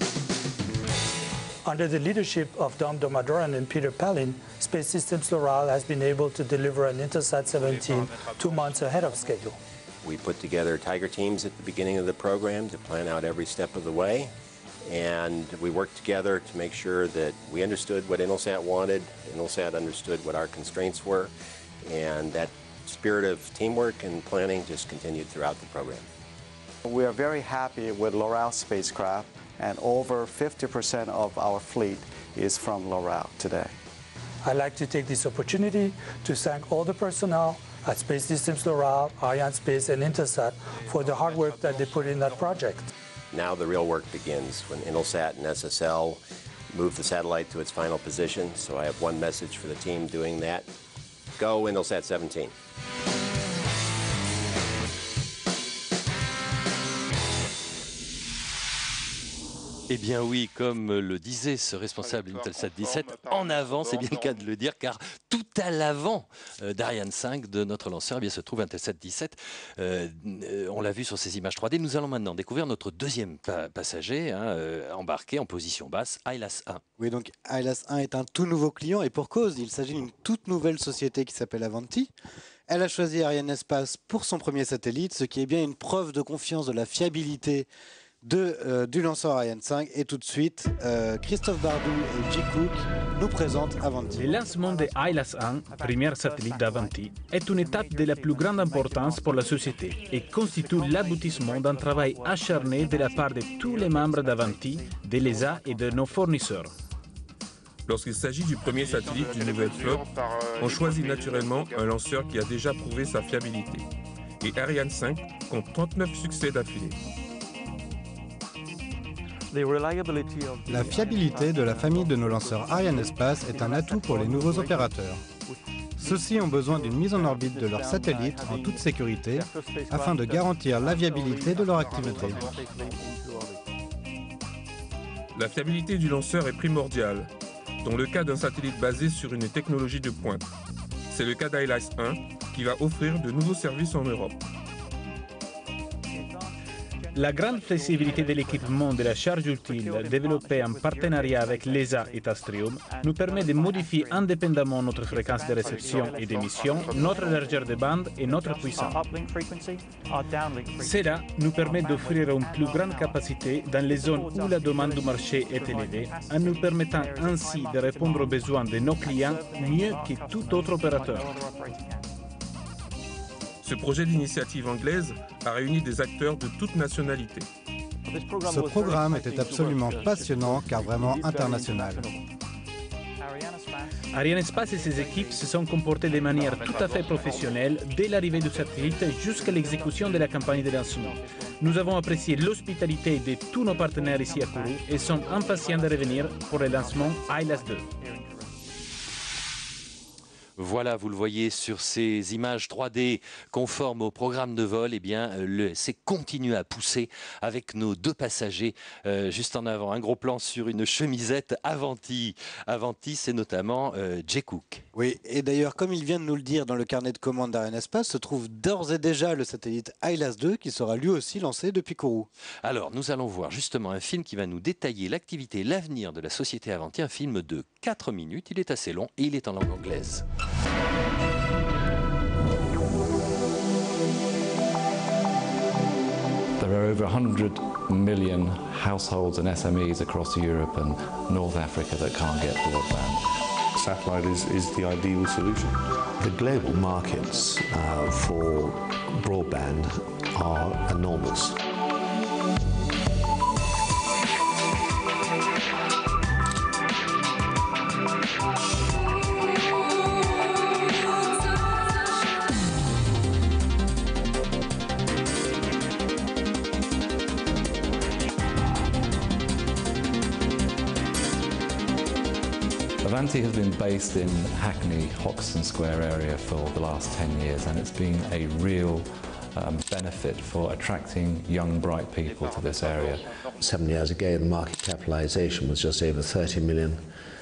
Under the leadership of Dom Domadoran and Peter Palin, Space Systems Loral has been able to deliver an Intelsat seventeen two months ahead of schedule. We put together Tiger teams at the beginning of the program to plan out every step of the way, and we worked together to make sure that we understood what Intelsat wanted, Intelsat understood what our constraints were, and that spirit of teamwork and planning just continued throughout the program. We are very happy with Loral spacecraft, and over fifty percent of our fleet is from Loral today. I'd like to take this opportunity to thank all the personnel at Space Systems Loral, Arianespace, and Intelsat for the hard work that they put in that project. Now the real work begins when Intelsat and S S L move the satellite to its final position, so I have one message for the team doing that. Go Intelsat seventeen. Eh bien oui, comme le disait ce responsable Intelsat dix-sept, en avant, c'est bien le cas de le dire, car tout à l'avant euh, d'Ariane cinq, de notre lanceur, eh bien, se trouve Intelsat dix-sept. Euh, euh, on l'a vu sur ces images trois D. Nous allons maintenant découvrir notre deuxième pa passager hein, euh, embarqué en position basse, ILAS un. Oui, donc ILAS un est un tout nouveau client, et pour cause, il s'agit d'une toute nouvelle société qui s'appelle Avanti. Elle a choisi Arianespace pour son premier satellite, ce qui est bien une preuve de confiance de la fiabilité De, euh, du lanceur Ariane cinq. Et tout de suite, euh, Christophe Bardou et J. Cook nous présentent Avanti. Le lancement de ILAS un, premier satellite d'Avanti, est une étape de la plus grande importance pour la société et constitue l'aboutissement d'un travail acharné de la part de tous les membres d'Avanti, de l'E S A et de nos fournisseurs. Lorsqu'il s'agit du premier satellite d'une nouvelle flotte, on choisit naturellement un lanceur qui a déjà prouvé sa fiabilité. Et Ariane cinq compte trente-neuf succès d'affilée. La fiabilité de la famille de nos lanceurs Arianespace est un atout pour les nouveaux opérateurs. Ceux-ci ont besoin d'une mise en orbite de leurs satellites en toute sécurité afin de garantir la viabilité de leur activité. La fiabilité du lanceur est primordiale, dans le cas d'un satellite basé sur une technologie de pointe. C'est le cas d'ILAS un qui va offrir de nouveaux services en Europe. La grande flexibilité de l'équipement de la charge utile développée en partenariat avec l'E S A et Astrium nous permet de modifier indépendamment notre fréquence de réception et d'émission, notre largeur de bande et notre puissance. Cela nous permet d'offrir une plus grande capacité dans les zones où la demande du marché est élevée, en nous permettant ainsi de répondre aux besoins de nos clients mieux que tout autre opérateur. Ce projet d'initiative anglaise a réuni des acteurs de toutes nationalités. Ce programme était absolument passionnant car vraiment international. Arianespace et ses équipes se sont comportées de manière tout à fait professionnelle dès l'arrivée du satellite jusqu'à l'exécution de la campagne de lancement. Nous avons apprécié l'hospitalité de tous nos partenaires ici à Kourou et sommes impatients de revenir pour le lancement ILAS deux. Voilà, vous le voyez sur ces images trois D conformes au programme de vol, eh bien, c'est continuer à pousser avec nos deux passagers euh, juste en avant. Un gros plan sur une chemisette Avanti. Avanti, c'est notamment euh, J. Cook. Oui, et d'ailleurs, comme il vient de nous le dire dans le carnet de commandes d'Arianespace, se trouve d'ores et déjà le satellite ILAS deux qui sera lui aussi lancé depuis Kourou. Alors, nous allons voir justement un film qui va nous détailler l'activité et l'avenir de la société Avanti, un film de quatre minutes. Il est assez long et il est en langue anglaise. There are over one hundred million households and S M Es across Europe and North Africa that can't get broadband. Satellite is, is the ideal solution. The global markets uh, for broadband are enormous. Avanti has been based in Hackney, Hoxton Square area for the last ten years, and it's been a real um, benefit for attracting young, bright people to this area. Seven years ago, the market capitalization was just over thirty million,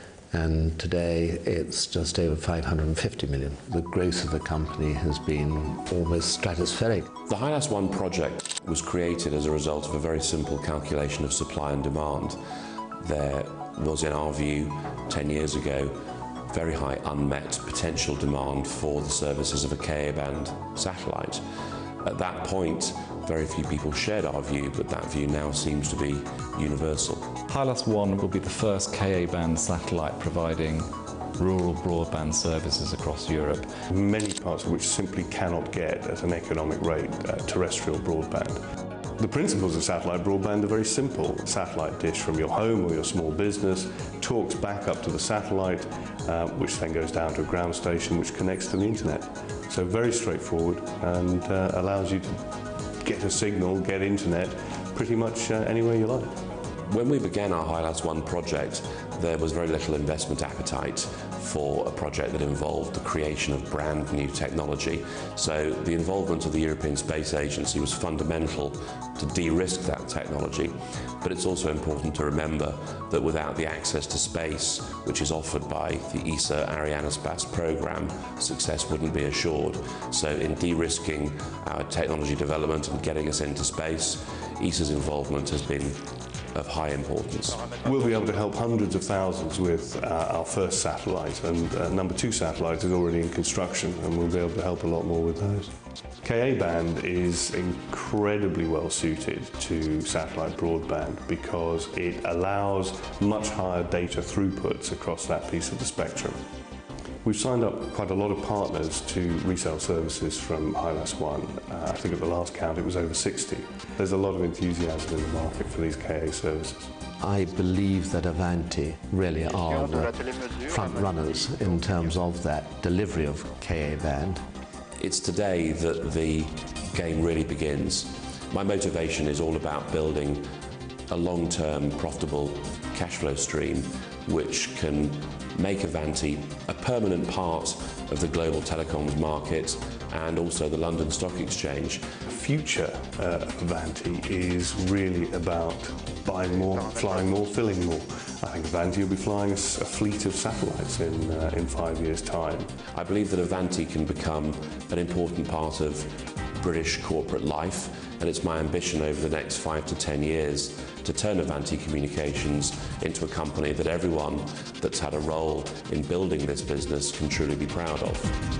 and today it's just over five hundred fifty million. The growth of the company has been almost stratospheric. The HILAS one project was created as a result of a very simple calculation of supply and demand. There was, in our view, ten years ago, very high unmet potential demand for the services of a Ka band satellite. At that point, very few people shared our view, but that view now seems to be universal. HILAS one will be the first Ka band satellite providing rural broadband services across Europe. Many parts of which simply cannot get at an economic rate uh, terrestrial broadband. The principles of satellite broadband are very simple. A satellite dish from your home or your small business talks back up to the satellite, uh, which then goes down to a ground station which connects to the internet. So very straightforward, and uh, allows you to get a signal, get internet, pretty much uh, anywhere you like. When we began our HILAS one project, there was very little investment appetite for a project that involved the creation of brand new technology. So the involvement of the European Space Agency was fundamental to de-risk that technology. But it's also important to remember that without the access to space, which is offered by the E S A Arianespace program, success wouldn't be assured. So in de-risking our technology development and getting us into space, E S A's involvement has been of high importance. We'll be able to help hundreds of thousands with uh, our first satellite, and uh, number two satellite is already in construction, and we'll be able to help a lot more with those. Ka band is incredibly well suited to satellite broadband because it allows much higher data throughputs across that piece of the spectrum. We've signed up quite a lot of partners to resell services from HILAS one. Uh, I think at the last count it was over sixty. There's a lot of enthusiasm in the market for these Ka services. I believe that Avanti really are the front runners in terms of that delivery of Ka band. It's today that the game really begins. My motivation is all about building a long-term profitable cash flow stream which can make Avanti a permanent part of the global telecoms market and also the London Stock Exchange. The future uh, of Avanti is really about buying more, flying more, filling more. I think Avanti will be flying a, a fleet of satellites in, uh, in five years' time. I believe that Avanti can become an important part of British corporate life, and it's my ambition over the next five to ten years to turn Avanti Communications into a company that everyone that's had a role in building this business can truly be proud of.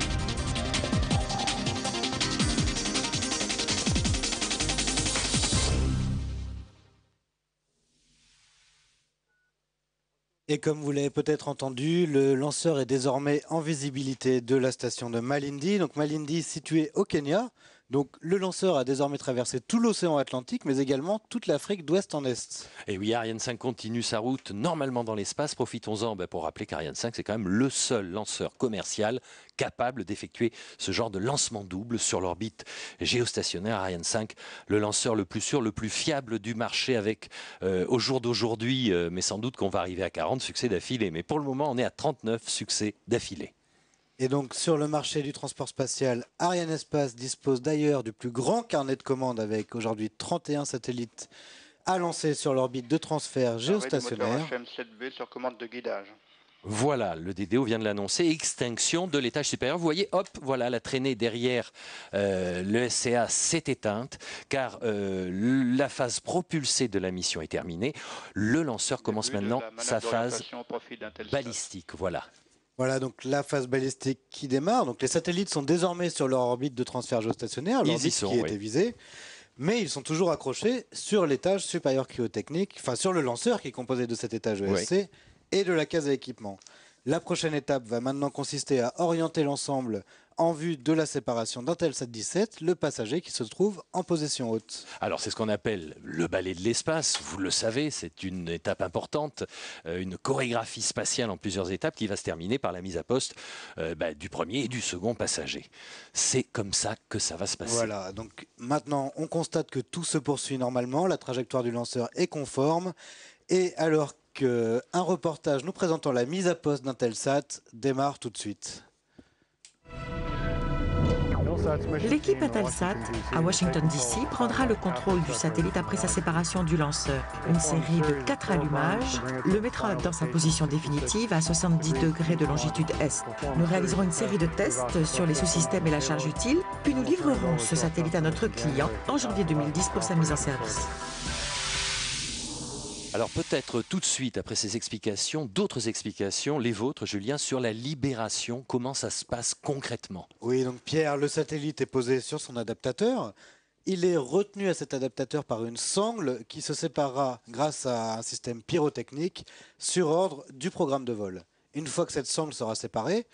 Et comme vous l'avez peut-être entendu, le lanceur est désormais en visibilité de la station de Malindi. Donc Malindi située au Kenya. Donc le lanceur a désormais traversé tout l'océan Atlantique, mais également toute l'Afrique d'ouest en est. Et oui, Ariane cinq continue sa route normalement dans l'espace. Profitons-en ben, pour rappeler qu'Ariane cinq, c'est quand même le seul lanceur commercial capable d'effectuer ce genre de lancement double sur l'orbite géostationnaire. Ariane cinq, le lanceur le plus sûr, le plus fiable du marché, avec euh, au jour d'aujourd'hui, euh, mais sans doute qu'on va arriver à quarante succès d'affilée. Mais pour le moment, on est à trente-neuf succès d'affilée. Et donc sur le marché du transport spatial, Arianespace dispose d'ailleurs du plus grand carnet de commandes avec aujourd'hui trente et un satellites à lancer sur l'orbite de transfert géostationnaire. H M sept B sur commande de guidage. Voilà, le D D O vient de l'annoncer, extinction de l'étage supérieur. Vous voyez, hop, voilà, la traînée derrière euh, le S C A s'est éteinte, car euh, la phase propulsée de la mission est terminée. Le lanceur commence maintenant sa phase balistique, voilà. Voilà donc la phase balistique qui démarre. Donc les satellites sont désormais sur leur orbite de transfert géostationnaire, l'orbite qui oui. était visée, mais ils sont toujours accrochés sur l'étage supérieur cryotechnique, enfin sur le lanceur qui est composé de cet étage E S C oui. et de la case à équipement. La prochaine étape va maintenant consister à orienter l'ensemble en vue de la séparation d'Intelsat dix-sept, le passager qui se trouve en position haute. Alors c'est ce qu'on appelle le ballet de l'espace, vous le savez, c'est une étape importante, euh, une chorégraphie spatiale en plusieurs étapes qui va se terminer par la mise à poste euh, bah, du premier et du second passager. C'est comme ça que ça va se passer. Voilà, donc maintenant on constate que tout se poursuit normalement, la trajectoire du lanceur est conforme, et alors qu'un reportage nous présentant la mise à poste d'Intelsat démarre tout de suite. L'équipe Intelsat à Washington D C prendra le contrôle du satellite après sa séparation du lanceur. Une série de quatre allumages le mettra dans sa position définitive à soixante-dix degrés de longitude est. Nous réaliserons une série de tests sur les sous-systèmes et la charge utile, puis nous livrerons ce satellite à notre client en janvier deux mille dix pour sa mise en service. Alors peut-être tout de suite, après ces explications, d'autres explications, les vôtres, Julien, sur la libération, comment ça se passe concrètement? Oui, donc Pierre, le satellite est posé sur son adaptateur. Il est retenu à cet adaptateur par une sangle qui se séparera grâce à un système pyrotechnique sur ordre du programme de vol. Une fois que cette sangle sera séparée,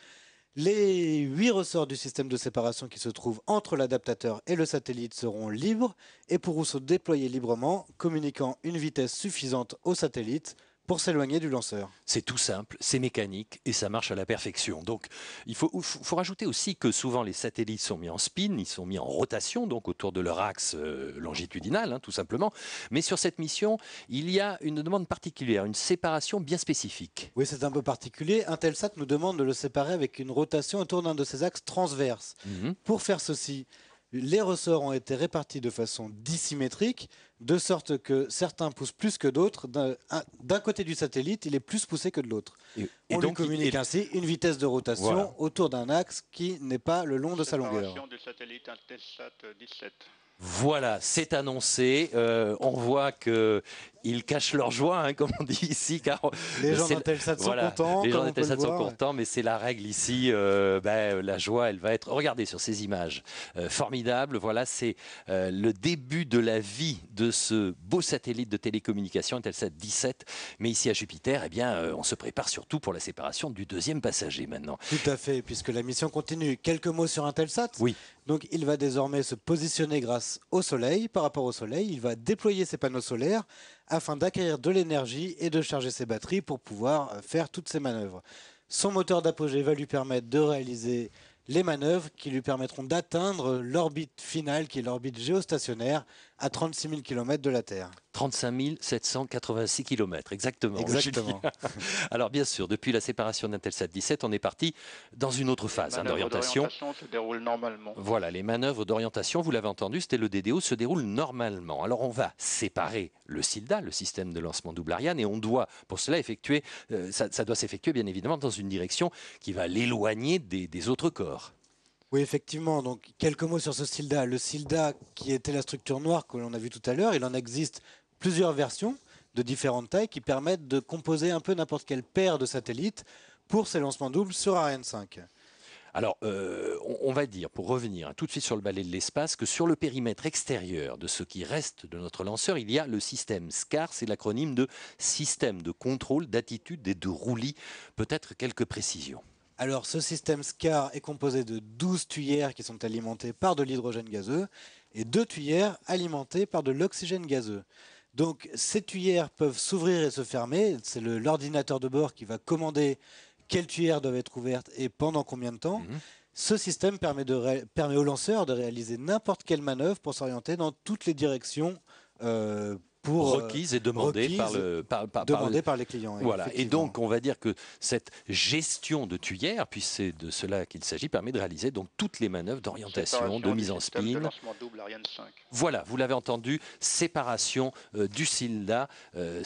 les huit ressorts du système de séparation qui se trouvent entre l'adaptateur et le satellite seront libres et pourront se déployer librement, communiquant une vitesse suffisante au satellite pour s'éloigner du lanceur. C'est tout simple, c'est mécanique et ça marche à la perfection. Donc il faut, faut rajouter aussi que souvent les satellites sont mis en spin, ils sont mis en rotation, donc autour de leur axe euh, longitudinal, hein, tout simplement. Mais sur cette mission, il y a une demande particulière, une séparation bien spécifique. Oui, c'est un peu particulier. Intelsat nous demande de le séparer avec une rotation autour d'un de ses axes transverses. Mmh. Pour faire ceci, les ressorts ont été répartis de façon dissymétrique, de sorte que certains poussent plus que d'autres. D'un côté du satellite, il est plus poussé que de l'autre. On et donc, lui communique il... ainsi une vitesse de rotation voilà. autour d'un axe qui n'est pas le long de sa longueur. Du satellite Intelsat dix-sept. Voilà, c'est annoncé. Euh, on voit que ils cachent leur joie, hein, comme on dit ici, car les gens d'Intelsat sont voilà, contents. Les gens d'Intelsat sont contents, mais c'est la règle ici. Euh, ben, la joie, elle va être. Regardez sur ces images, euh, formidables. Voilà, c'est euh, le début de la vie de ce beau satellite de télécommunication Intelsat dix-sept. Mais ici à Jupiter, eh bien, euh, on se prépare surtout pour la séparation du deuxième passager maintenant. Tout à fait, puisque la mission continue. Quelques mots sur Intelsat. Oui. Donc, il va désormais se positionner grâce au Soleil. Par rapport au Soleil, il va déployer ses panneaux solaires afin d'acquérir de l'énergie et de charger ses batteries pour pouvoir faire toutes ses manœuvres. Son moteur d'apogée va lui permettre de réaliser les manœuvres qui lui permettront d'atteindre l'orbite finale, qui est l'orbite géostationnaire, à trente-six mille kilomètres de la Terre. trente-cinq mille sept cent quatre-vingt-six kilomètres, exactement. Exactement. Alors bien sûr, depuis la séparation d'Intelsat dix-sept, on est parti dans une autre phase hein, d'orientation. Les manœuvres d'orientation se déroulent normalement. Voilà, les manœuvres d'orientation, vous l'avez entendu, c'était le D D O, se déroulent normalement. Alors on va séparer le SILDA, le système de lancement double Ariane, et on doit pour cela effectuer, euh, ça, ça doit s'effectuer bien évidemment dans une direction qui va l'éloigner des, des autres corps. Oui, effectivement. Donc, quelques mots sur ce SILDA. Le SILDA, qui était la structure noire que l'on a vue tout à l'heure, il en existe plusieurs versions de différentes tailles qui permettent de composer un peu n'importe quelle paire de satellites pour ces lancements doubles sur Ariane cinq. Alors, euh, on, on va dire, pour revenir hein, tout de suite sur le balai de l'espace, que sur le périmètre extérieur de ce qui reste de notre lanceur, il y a le système SCAR, c'est l'acronyme de Système de contrôle d'attitude et de roulis. Peut-être quelques précisions. Alors, ce système SCAR est composé de douze tuyères qui sont alimentées par de l'hydrogène gazeux et deux tuyères alimentées par de l'oxygène gazeux. Donc, ces tuyères peuvent s'ouvrir et se fermer. C'est l'ordinateur de bord qui va commander quelles tuyères doivent être ouvertes et pendant combien de temps. Mmh. Ce système permet, de permet au lanceur de réaliser n'importe quelle manœuvre pour s'orienter dans toutes les directions euh, Pour, requises et demandées requises, par, le, par, par, demandées par, par les clients. Voilà. Et donc, on va dire que cette gestion de tuyères, puis c'est de cela qu'il s'agit, permet de réaliser donc toutes les manœuvres d'orientation, de mise en spin. De lancement double Ariane cinq. Voilà, vous l'avez entendu, séparation euh, du SILDA. Euh,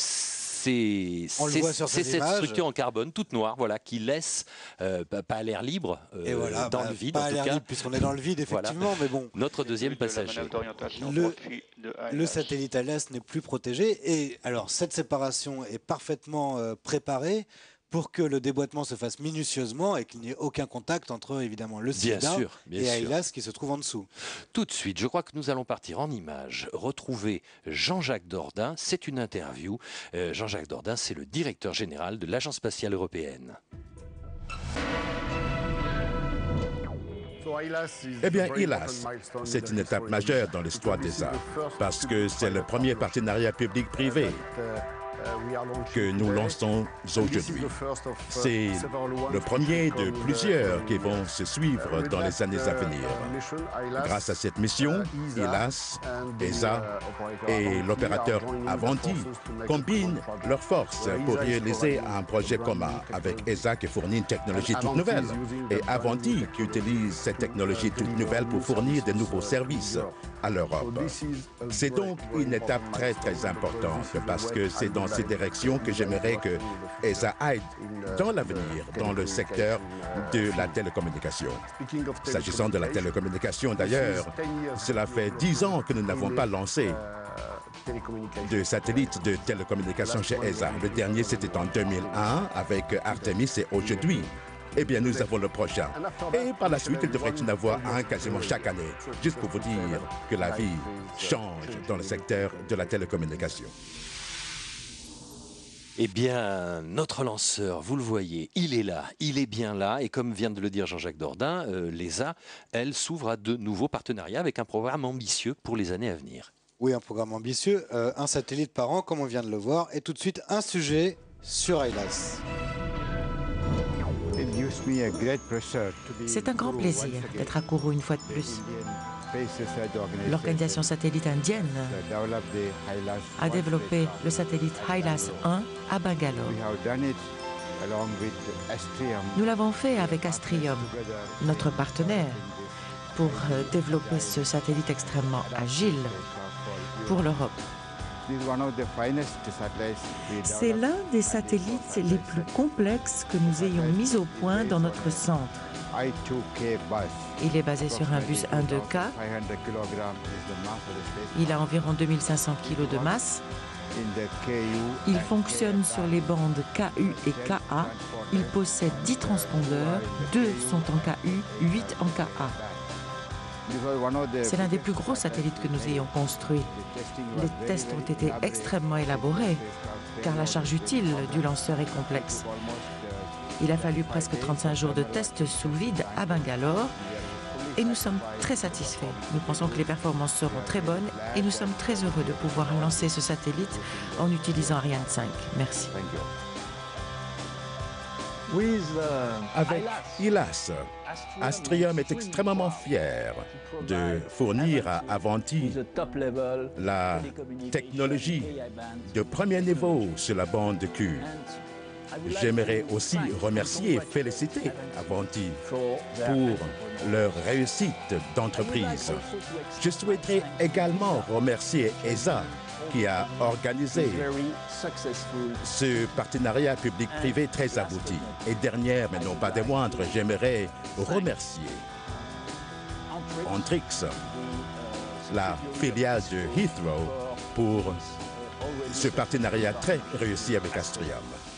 c'est cette images. structure en carbone toute noire, voilà, qui laisse euh, pas à l'air libre euh, et voilà, dans bah, le vide. Pas en à tout l'air cas. libre puisqu'on est dans le vide effectivement, voilà. Mais bon. Notre deuxième passager. Le, le satellite A L E S n'est plus protégé et alors cette séparation est parfaitement euh, préparée pour que le déboîtement se fasse minutieusement et qu'il n'y ait aucun contact entre évidemment le SILDA et A L E S qui se trouve en dessous. Tout de suite, je crois que nous allons partir en images, retrouver Jean-Jacques Dordain. C'est une interview. Euh, Jean-Jacques Dordain, c'est le directeur général de l'Agence spatiale européenne. Eh bien, I L A S, c'est une étape majeure dans l'histoire des arts, parce que c'est le premier partenariat public-privé. que nous lançons aujourd'hui. C'est le premier de plusieurs qui vont se suivre dans les années à venir. Grâce à cette mission, I L A S, E S A et l'opérateur Avanti combinent leurs forces pour réaliser un projet commun avec E S A qui fournit une technologie toute nouvelle et Avanti qui utilise cette technologie toute nouvelle pour fournir de nouveaux services à l'Europe. C'est donc une étape très très importante parce que c'est dans ces directions que j'aimerais que E S A aille dans l'avenir dans le secteur de la télécommunication. S'agissant de la télécommunication d'ailleurs, cela fait dix ans que nous n'avons pas lancé de satellites de télécommunication chez E S A. Le dernier c'était en deux mille un avec Artemis et aujourd'hui, eh bien, nous avons le prochain. Et par la suite, il devrait y en avoir un quasiment chaque année. Juste pour vous dire que la vie change dans le secteur de la télécommunication. Eh bien, notre lanceur, vous le voyez, il est là, il est bien là. Et comme vient de le dire Jean-Jacques Dordain, euh, l'E S A, elle, s'ouvre à de nouveaux partenariats avec un programme ambitieux pour les années à venir. Oui, un programme ambitieux, euh, un satellite par an, comme on vient de le voir. Et tout de suite, un sujet sur I L A S. C'est un grand plaisir d'être à Kourou une fois de plus. L'organisation satellite indienne a développé le satellite I L A S un à Bangalore. Nous l'avons fait avec Astrium, notre partenaire, pour développer ce satellite extrêmement agile pour l'Europe. C'est l'un des satellites les plus complexes que nous ayons mis au point dans notre centre. Il est basé sur un bus un deux K. Il a environ deux mille cinq cents kilos de masse. Il fonctionne sur les bandes K U et K A. Il possède dix transpondeurs, deux sont en K U, huit en K A. C'est l'un des plus gros satellites que nous ayons construit. Les tests ont été extrêmement élaborés, car la charge utile du lanceur est complexe. Il a fallu presque trente-cinq jours de tests sous vide à Bangalore, et nous sommes très satisfaits. Nous pensons que les performances seront très bonnes, et nous sommes très heureux de pouvoir lancer ce satellite en utilisant Ariane cinq. Merci. Avec I L A S, Astrium est extrêmement fier de fournir à Avanti la technologie de premier niveau sur la bande Q. J'aimerais aussi remercier et féliciter Avanti pour leur réussite d'entreprise. Je souhaiterais également remercier E S A qui a organisé ce partenariat public-privé très abouti. Et dernière, mais non pas des moindres, j'aimerais remercier Antrix, la filiale de Heathrow, pour ce partenariat très réussi avec Astrium.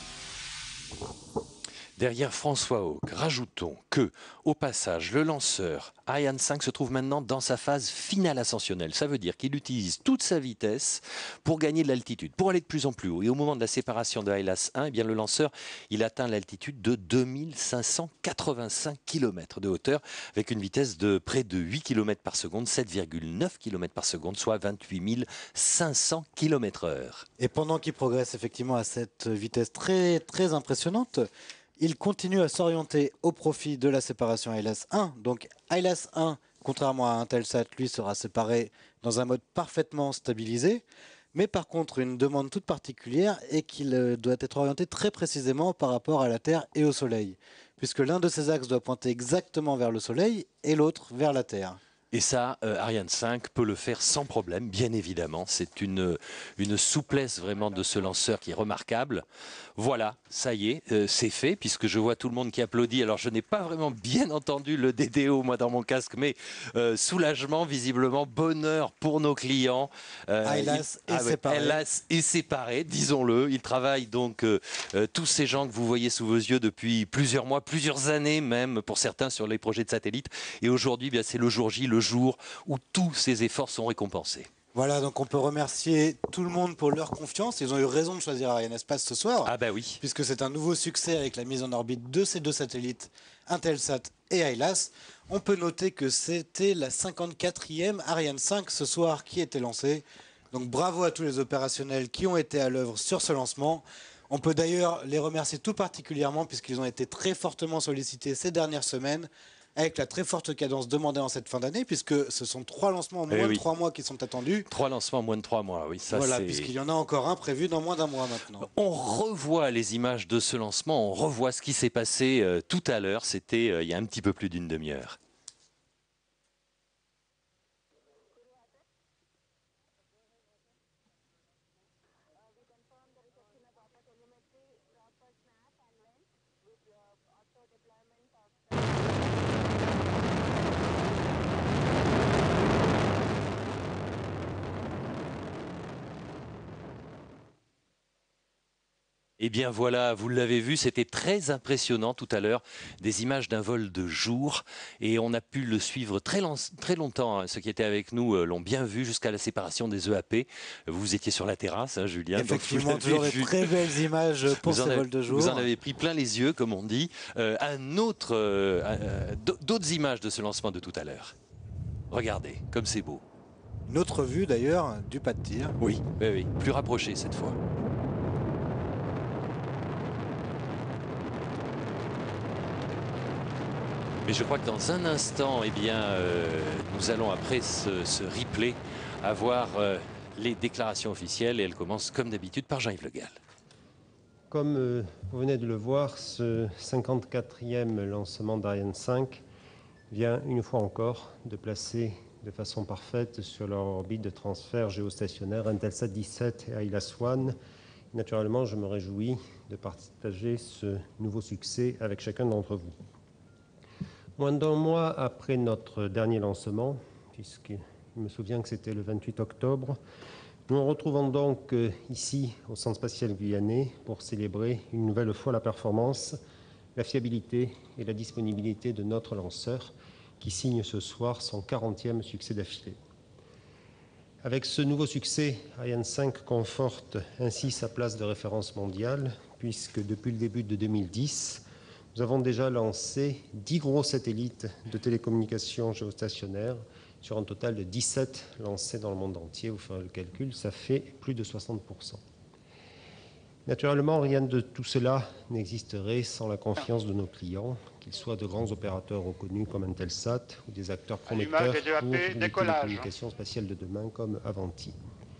Derrière François Hawk, rajoutons que, au passage, le lanceur Ariane cinq se trouve maintenant dans sa phase finale ascensionnelle. Ça veut dire qu'il utilise toute sa vitesse pour gagner de l'altitude, pour aller de plus en plus haut. Et au moment de la séparation de I L A S un, eh bien, le lanceur il atteint l'altitude de deux mille cinq cent quatre-vingt-cinq kilomètres de hauteur, avec une vitesse de près de huit kilomètres par seconde, sept virgule neuf kilomètres par seconde, soit vingt-huit mille cinq cents kilomètres heure. Et pendant qu'il progresse effectivement à cette vitesse très, très impressionnante, il continue à s'orienter au profit de la séparation I L A S un. Donc I L A S un, contrairement à Intelsat, lui sera séparé dans un mode parfaitement stabilisé. Mais par contre, une demande toute particulière est qu'il doit être orienté très précisément par rapport à la Terre et au Soleil. Puisque l'un de ses axes doit pointer exactement vers le Soleil et l'autre vers la Terre. Et ça, euh, Ariane cinq peut le faire sans problème, bien évidemment. C'est une, une souplesse vraiment de ce lanceur qui est remarquable. Voilà, ça y est, euh, c'est fait, puisque je vois tout le monde qui applaudit. Alors, je n'ai pas vraiment bien entendu le D D O, moi, dans mon casque, mais euh, soulagement, visiblement, bonheur pour nos clients. Euh, I L A S il, est ah, séparé. I L A S est séparé, disons-le. Ils travaillent donc, euh, euh, tous ces gens que vous voyez sous vos yeux depuis plusieurs mois, plusieurs années même, pour certains, sur les projets de satellites. Et aujourd'hui, bien, c'est le jour J, le jour où tous ces efforts sont récompensés. Voilà, donc on peut remercier tout le monde pour leur confiance. Ils ont eu raison de choisir Arianespace ce soir. Ah bah oui. Puisque c'est un nouveau succès avec la mise en orbite de ces deux satellites, Intelsat et I L A S. On peut noter que c'était la cinquante-quatrième Ariane cinq ce soir qui était lancée. Donc bravo à tous les opérationnels qui ont été à l'œuvre sur ce lancement. On peut d'ailleurs les remercier tout particulièrement puisqu'ils ont été très fortement sollicités ces dernières semaines avec la très forte cadence demandée en cette fin d'année puisque ce sont trois lancements en moins Eh de oui. trois mois qui sont attendus. Trois lancements en moins de trois mois, oui. Ça, voilà, c'est- puisqu'il y en a encore un prévu dans moins d'un mois maintenant. On revoit les images de ce lancement, on revoit ce qui s'est passé euh, tout à l'heure. C'était euh, il y a un petit peu plus d'une demi-heure. Eh bien voilà, vous l'avez vu, c'était très impressionnant tout à l'heure, des images d'un vol de jour et on a pu le suivre très, long- très longtemps. hein. Ceux qui étaient avec nous euh, l'ont bien vu jusqu'à la séparation des E A P. Vous étiez sur la terrasse, hein, Julien. donc vous Effectivement, l'avez toujours des vu. très belles images pour Vous en ces avez- vols de jour. Vous en avez pris plein les yeux, comme on dit. Euh, un autre, euh, euh, d'autres images de ce lancement de tout à l'heure. Regardez, comme c'est beau. Une autre vue d'ailleurs du pas de tir. Oui, oui, oui, plus rapproché cette fois. Mais je crois que dans un instant, eh bien, euh, nous allons, après ce, ce replay, avoir euh, les déclarations officielles et elles commencent comme d'habitude par Jean-Yves Le Gall. Comme euh, vous venez de le voir, ce cinquante-quatrième lancement d'Ariane cinq vient une fois encore de placer de façon parfaite sur leur orbite de transfert géostationnaire Intelsat dix-sept et AILA-Swan. Naturellement, je me réjouis de partager ce nouveau succès avec chacun d'entre vous. Moins d'un mois après notre dernier lancement, puisqu'il me souvient que c'était le vingt-huit octobre, nous nous retrouvons donc euh, ici au Centre spatial guyanais pour célébrer une nouvelle fois la performance, la fiabilité et la disponibilité de notre lanceur qui signe ce soir son quarantième succès d'affilée. Avec ce nouveau succès, Ariane cinq conforte ainsi sa place de référence mondiale puisque depuis le début de deux mille dix, nous avons déjà lancé dix gros satellites de télécommunications géostationnaires sur un total de dix-sept lancés dans le monde entier. Vous ferez le calcul, ça fait plus de soixante pour cent. Naturellement, rien de tout cela n'existerait sans la confiance de nos clients, qu'ils soient de grands opérateurs reconnus comme Intelsat ou des acteurs prometteurs Allumage des E A P, pour les décollage. télécommunications spatiales de demain comme Avanti.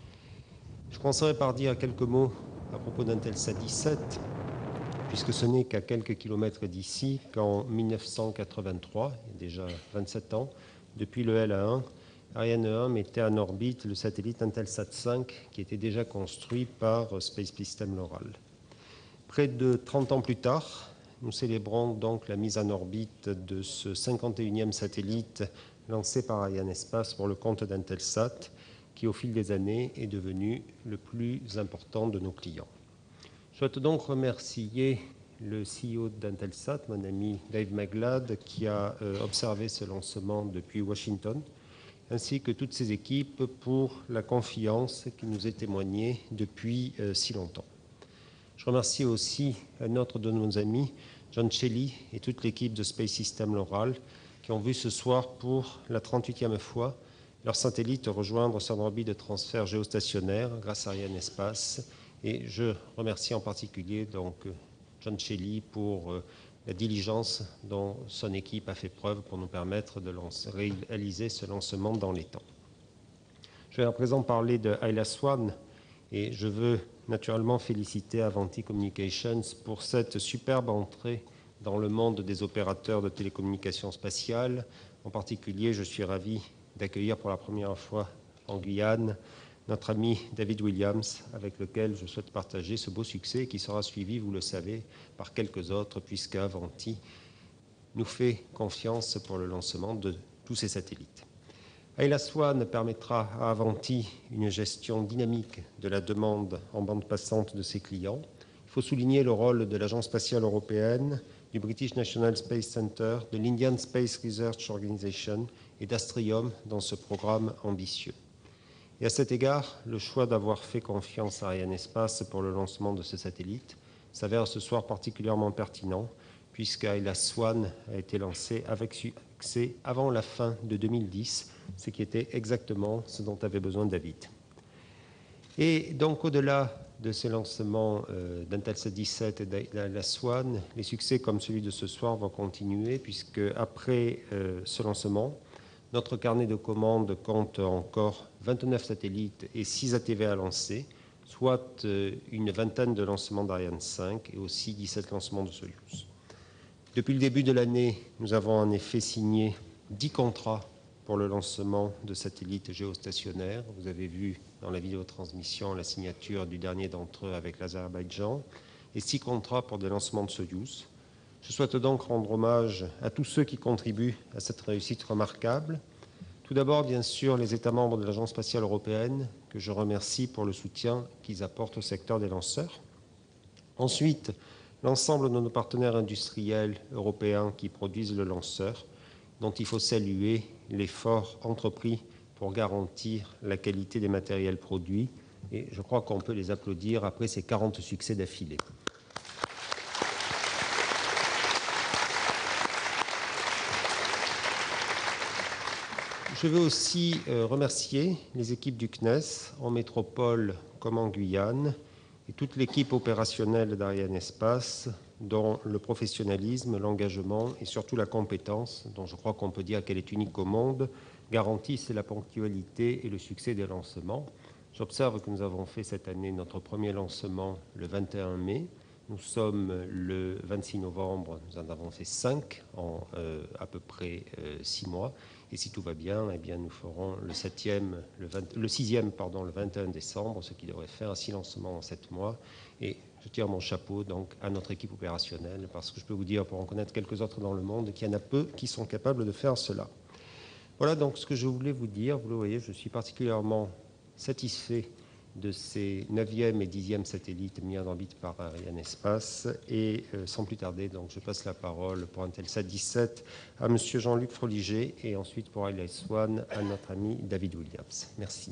Je commencerai par dire quelques mots à propos d'Intelsat dix-sept, puisque ce n'est qu'à quelques kilomètres d'ici qu'en mille neuf cent quatre-vingt-trois, il y a déjà vingt-sept ans, depuis le L A un, Ariane un mettait en orbite le satellite Intelsat cinq qui était déjà construit par Space System Loral. Près de trente ans plus tard, nous célébrons donc la mise en orbite de ce cinquante et unième satellite lancé par Arianespace pour le compte d'Intelsat, qui au fil des années est devenu le plus important de nos clients. Je souhaite donc remercier le C E O d'Intelsat, mon ami Dave Maglad, qui a euh, observé ce lancement depuis Washington, ainsi que toutes ses équipes pour la confiance qui nous est témoignée depuis euh, si longtemps. Je remercie aussi un autre de nos amis, John Shelley, et toute l'équipe de Space System Loral, qui ont vu ce soir pour la trente-huitième fois leur satellite rejoindre son orbite de transfert géostationnaire grâce à Arianespace. Et je remercie en particulier donc John Shelley pour euh, la diligence dont son équipe a fait preuve pour nous permettre de lancer, réaliser ce lancement dans les temps. Je vais à présent parler de AILA-Swan et je veux naturellement féliciter Avanti Communications pour cette superbe entrée dans le monde des opérateurs de télécommunications spatiales. En particulier, je suis ravi d'accueillir pour la première fois en Guyane notre ami David Williams, avec lequel je souhaite partager ce beau succès qui sera suivi, vous le savez, par quelques autres, puisque Avanti nous fait confiance pour le lancement de tous ces satellites. AILA-Swan permettra à Avanti une gestion dynamique de la demande en bande passante de ses clients. Il faut souligner le rôle de l'Agence spatiale européenne, du British National Space Center, de l'Indian Space Research Organisation et d'Astrium dans ce programme ambitieux. Et à cet égard, le choix d'avoir fait confiance à Arianespace pour le lancement de ce satellite s'avère ce soir particulièrement pertinent, puisque AILA-Swan a été lancé avec succès avant la fin de deux mille dix, ce qui était exactement ce dont avait besoin David. Et donc, au-delà de ces lancements euh, d'Intelsat dix-sept et d'Atlas One, les succès comme celui de ce soir vont continuer, puisque après euh, ce lancement, notre carnet de commandes compte encore vingt-neuf satellites et six A T V à lancer, soit euh, une vingtaine de lancements d'Ariane cinq et aussi dix-sept lancements de Soyuz. Depuis le début de l'année, nous avons en effet signé dix contrats pour le lancement de satellites géostationnaires. Vous avez vu dans la vidéotransmission la signature du dernier d'entre eux avec l'Azerbaïdjan et six contrats pour des lancements de Soyuz. Je souhaite donc rendre hommage à tous ceux qui contribuent à cette réussite remarquable. Tout d'abord, bien sûr, les États membres de l'Agence spatiale européenne, que je remercie pour le soutien qu'ils apportent au secteur des lanceurs. Ensuite, l'ensemble de nos partenaires industriels européens qui produisent le lanceur, dont il faut saluer l'effort entrepris pour garantir la qualité des matériels produits. Et je crois qu'on peut les applaudir après ces quarante succès d'affilée. Je veux aussi euh, remercier les équipes du C N E S, en métropole comme en Guyane, et toute l'équipe opérationnelle d'Arianespace, dont le professionnalisme, l'engagement et surtout la compétence, dont je crois qu'on peut dire qu'elle est unique au monde, garantissent la ponctualité et le succès des lancements. J'observe que nous avons fait cette année notre premier lancement le vingt et un mai. Nous sommes le vingt-six novembre, nous en avons fait cinq en euh, à peu près euh, six mois. Et si tout va bien, eh bien nous ferons le, septième, le, vingt, le sixième pardon, le vingt et un décembre, ce qui devrait faire six lancements en sept mois. Et je tire mon chapeau donc à notre équipe opérationnelle, parce que je peux vous dire, pour en connaître quelques autres dans le monde, qu'il y en a peu qui sont capables de faire cela. Voilà donc ce que je voulais vous dire. Vous le voyez, je suis particulièrement satisfait de ces neuvième et dixième satellites mis en orbite par Arianespace. Et euh, sans plus tarder, donc, je passe la parole pour Intelsat dix-sept à M. Jean-Luc Froliger et ensuite pour Atlas One à notre ami David Williams. Merci.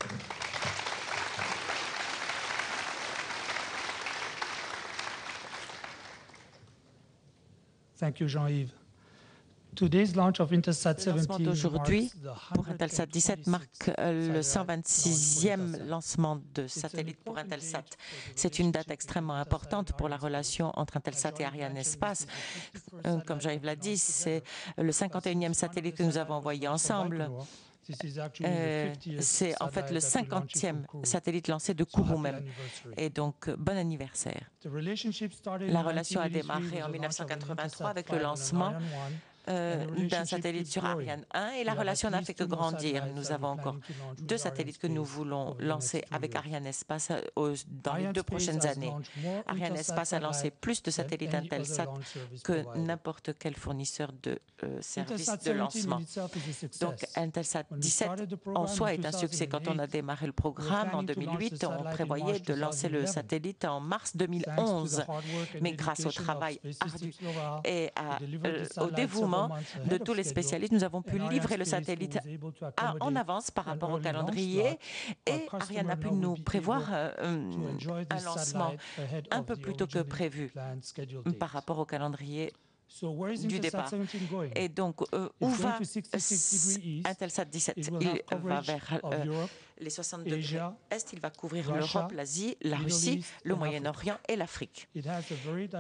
Thank you, Jean-Yves. Today's launch of Intelsat Le lancement d'aujourd'hui pour Intelsat dix-sept marque le cent vingt-sixième lancement de satellite pour Intelsat. C'est une date extrêmement importante pour la relation entre Intelsat et Arianespace. Comme Jean-Yves l'a dit, c'est le cinquante et unième satellite que nous avons envoyé ensemble. Euh, c'est en fait le cinquantième satellite lancé de Kourou même. Et donc, bon anniversaire. La relation a démarré en mille neuf cent quatre-vingt-trois avec le lancement Euh, d'un satellite sur Ariane un et la relation n'a fait que grandir. Nous avons encore deux satellites que nous voulons lancer avec Arianespace dans les deux prochaines années. Arianespace a lancé plus de satellites Intelsat que n'importe quel fournisseur de euh, services de lancement. Donc Intelsat dix-sept en soi est un succès. Quand on a démarré le programme en deux mille huit, on prévoyait de lancer le satellite en mars deux mille onze. Mais grâce au travail ardu et à, euh, au dévouement de tous les spécialistes, nous avons pu livrer le satellite à, en avance par rapport au calendrier et Ariane a pu nous prévoir euh, un lancement un peu plus tôt que prévu par rapport au calendrier du départ. Et donc, euh, où va Intelsat dix-sept? Il va vers euh, les soixante degrés est, il va couvrir l'Europe, l'Asie, la Russie, le Moyen-Orient et l'Afrique. Il a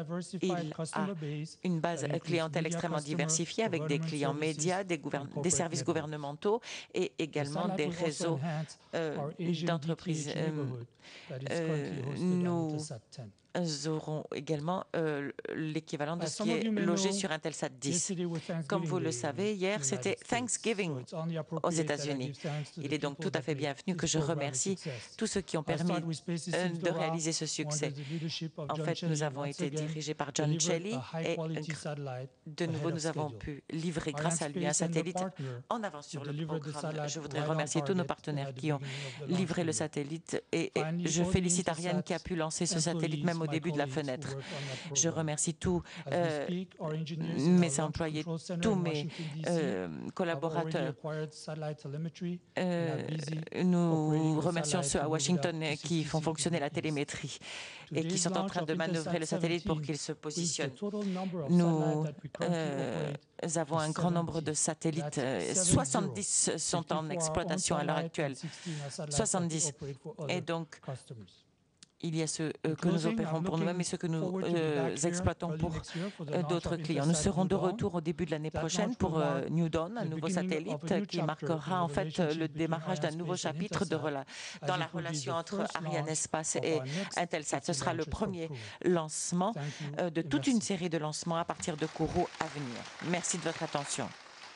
une base clientèle extrêmement diversifiée avec des clients médias, des, des services gouvernementaux et également des réseaux euh, d'entreprises. Euh, euh, nous auront également euh, l'équivalent de ce qui est logé sur Intelsat dix. Comme vous le savez, hier, c'était Thanksgiving aux États-Unis. Il est donc tout à fait bienvenu que je remercie tous ceux qui ont permis euh, de réaliser ce succès. En fait, nous avons été dirigés par John Shelley et de nouveau, nous avons pu livrer grâce à lui un satellite en avance sur le programme. Je voudrais remercier tous nos partenaires qui ont livré le satellite et, et je félicite Ariane qui a pu lancer ce satellite même au début de la fenêtre. Je remercie tous euh, mes employés, tous mes euh, collaborateurs. Euh, nous Nous remercions ceux à Washington qui font fonctionner la télémétrie et qui sont en train de manœuvrer le satellite pour qu'il se positionne. Nous euh, avons un grand nombre de satellites. soixante-dix sont en exploitation à l'heure actuelle. soixante-dix. Et donc, il y a ceux euh, que nous opérons pour nous-mêmes et ceux que nous euh, exploitons pour euh, d'autres clients. Nous serons de retour au début de l'année prochaine pour euh, New Dawn, un nouveau satellite qui marquera en fait le démarrage d'un nouveau chapitre de rela dans la relation entre Ariane Espace et Intelsat. Ce sera le premier lancement euh, de toute une série de lancements à partir de Kourou à venir. Merci de votre attention.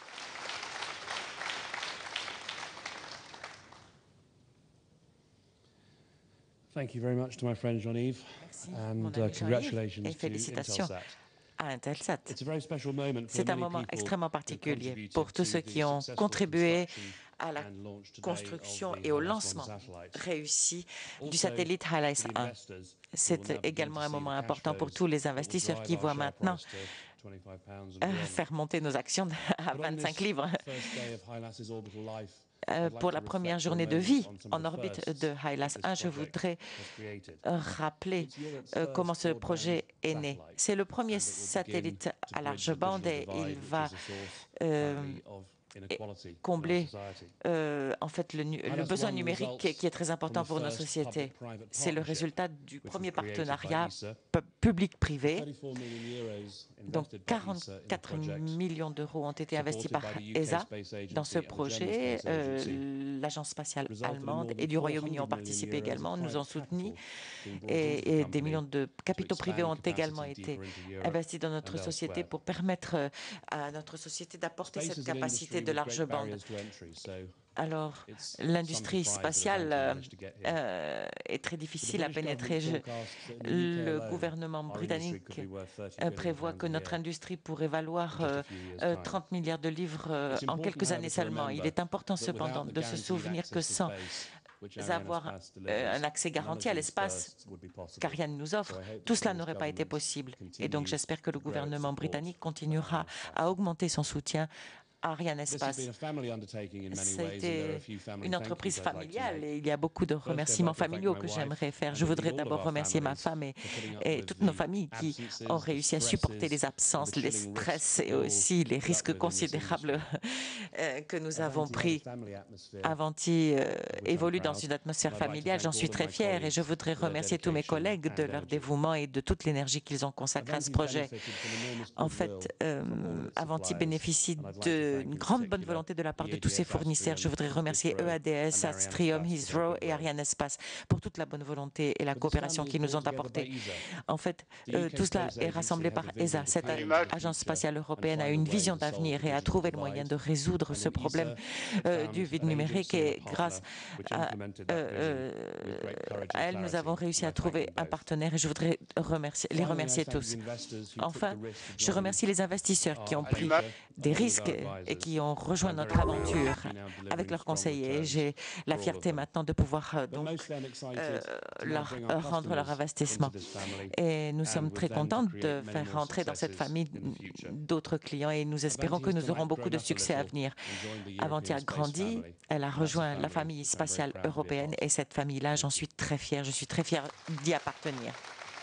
Thank you very much to my friend Jean-Yves, and uh, congratulations to Intelsat. À Intelsat. C'est un moment extrêmement particulier pour tous ceux qui ont contribué à la construction et au lancement réussi du satellite HILAS un. C'est également un moment important pour tous les investisseurs qui voient maintenant euh, faire monter nos actions à vingt-cinq livres. Euh, pour la première journée de vie en orbite de HILAS un, je voudrais euh, rappeler euh, comment ce projet est né. C'est le premier satellite à large bande et il va euh, combler euh, en fait le, le besoin numérique qui est, qui est très important pour nos sociétés. C'est le résultat du premier partenariat public-privé. Donc quarante-quatre millions d'euros ont été investis par E S A dans ce projet. Euh, L'agence spatiale allemande et du Royaume-Uni ont participé également, nous ont soutenus et, et des millions de capitaux privés ont également été investis dans notre société pour permettre à notre société d'apporter cette capacité de large bande. Alors, l'industrie spatiale euh, est très difficile à pénétrer. Je, le gouvernement britannique euh, prévoit que notre industrie pourrait valoir euh, euh, trente milliards de livres euh, en quelques années seulement. Il est important cependant de se souvenir que sans avoir euh, un accès garanti à l'espace qu'Ariane nous offre, tout cela n'aurait pas été possible. Et donc j'espère que le gouvernement britannique continuera à augmenter son soutien Ariane Espace. C'était une entreprise familiale et il y a beaucoup de remerciements familiaux que j'aimerais faire. Je voudrais d'abord remercier ma femme et, et toutes nos familles qui ont réussi à supporter les absences, les stress et aussi les risques considérables que nous avons pris. Avanti euh, évolue dans une atmosphère familiale. J'en suis très fière et je voudrais remercier tous mes collègues de leur dévouement et de toute l'énergie qu'ils ont consacrée à ce projet. En fait, euh, Avanti bénéficie de une grande bonne volonté de la part de tous ses fournisseurs. Je voudrais remercier E A D S, Astrium, Heathrow et Ariane Espace pour toute la bonne volonté et la coopération qu'ils nous ont apportée. En fait, euh, tout cela est rassemblé par E S A. Cette agence spatiale européenne a une vision d'avenir et a trouvé le moyen de résoudre ce problème euh, du vide numérique et grâce à, euh, à elle, nous avons réussi à trouver un partenaire et je voudrais remercier, les remercier tous. Enfin, je remercie les investisseurs qui ont pris des risques et qui ont rejoint notre aventure avec leurs conseillers. J'ai la fierté maintenant de pouvoir euh, donc euh, leur euh, rendre leur investissement. Et nous sommes très contents de faire rentrer dans cette famille d'autres clients et nous espérons que nous aurons beaucoup de succès à venir. Avanti a grandi, elle a rejoint la famille spatiale européenne et cette famille-là, j'en suis très fière, je suis très fière d'y appartenir.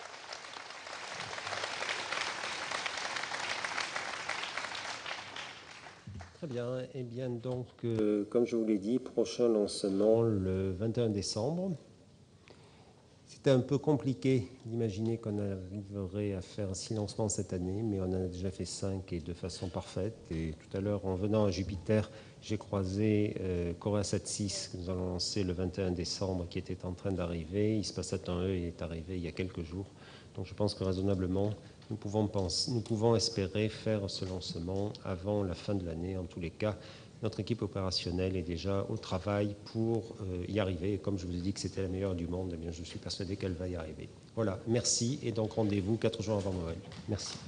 Très bien. Eh bien, donc, euh, comme je vous l'ai dit, prochain lancement le vingt et un décembre. C'était un peu compliqué d'imaginer qu'on arriverait à faire six lancements cette année, mais on en a déjà fait cinq et de façon parfaite. Et tout à l'heure, en venant à Jupiter, j'ai croisé euh, Coreasat six que nous allons lancer le vingt et un décembre, qui était en train d'arriver. Il se passe un E, il est arrivé il y a quelques jours. Donc, je pense que raisonnablement, Nous pouvons, penser, nous pouvons espérer faire ce lancement avant la fin de l'année. En tous les cas, notre équipe opérationnelle est déjà au travail pour euh, y arriver. Et comme je vous ai dit que c'était la meilleure du monde, eh bien, je suis persuadé qu'elle va y arriver. Voilà, merci. Et donc rendez-vous quatre jours avant Noël. Merci.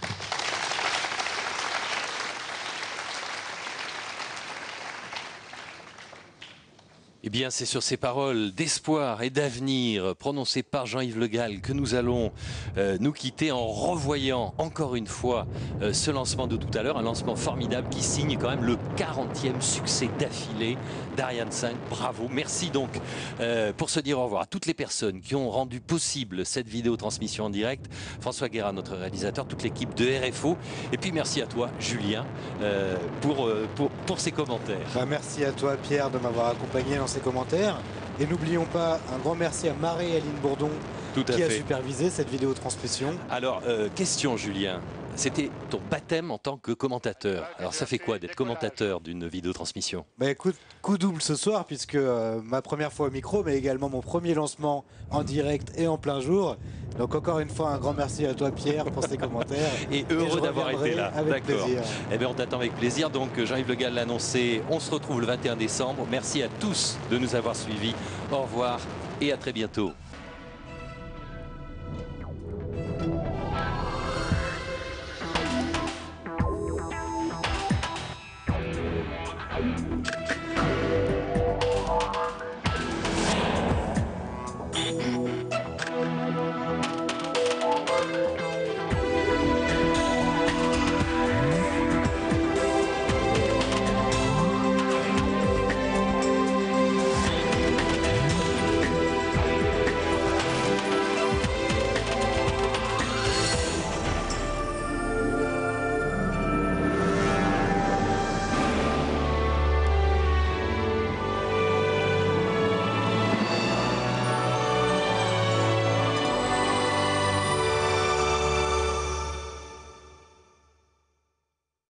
Et Eh bien, c'est sur ces paroles d'espoir et d'avenir prononcées par Jean-Yves Le Gall que nous allons euh, nous quitter en revoyant encore une fois euh, ce lancement de tout à l'heure, un lancement formidable qui signe quand même le quarantième succès d'affilée d'Ariane cinq. Bravo, merci donc euh, pour se dire au revoir à toutes les personnes qui ont rendu possible cette vidéo transmission en direct. François Guérin, notre réalisateur, toute l'équipe de R F O, et puis merci à toi, Julien, euh, pour, euh, pour, pour ces commentaires. Bah, merci à toi, Pierre, de m'avoir accompagné dans ces commentaires. Et n'oublions pas un grand merci à Marie et Aline Bourdon Tout à qui fait. a supervisé cette vidéo transmission. Alors, euh, question, Julien. C'était ton baptême en tant que commentateur. Alors, ça fait quoi d'être commentateur d'une vidéotransmission? Bah, écoute, coup double ce soir, puisque euh, ma première fois au micro, mais également mon premier lancement en direct et en plein jour. Donc encore une fois, un grand merci à toi, Pierre, pour ces commentaires. Et heureux d'avoir été là. Avec plaisir. Eh bien, on t'attend avec plaisir. Donc, Jean-Yves Le Gall l'a annoncé. On se retrouve le vingt et un décembre. Merci à tous de nous avoir suivis. Au revoir et à très bientôt.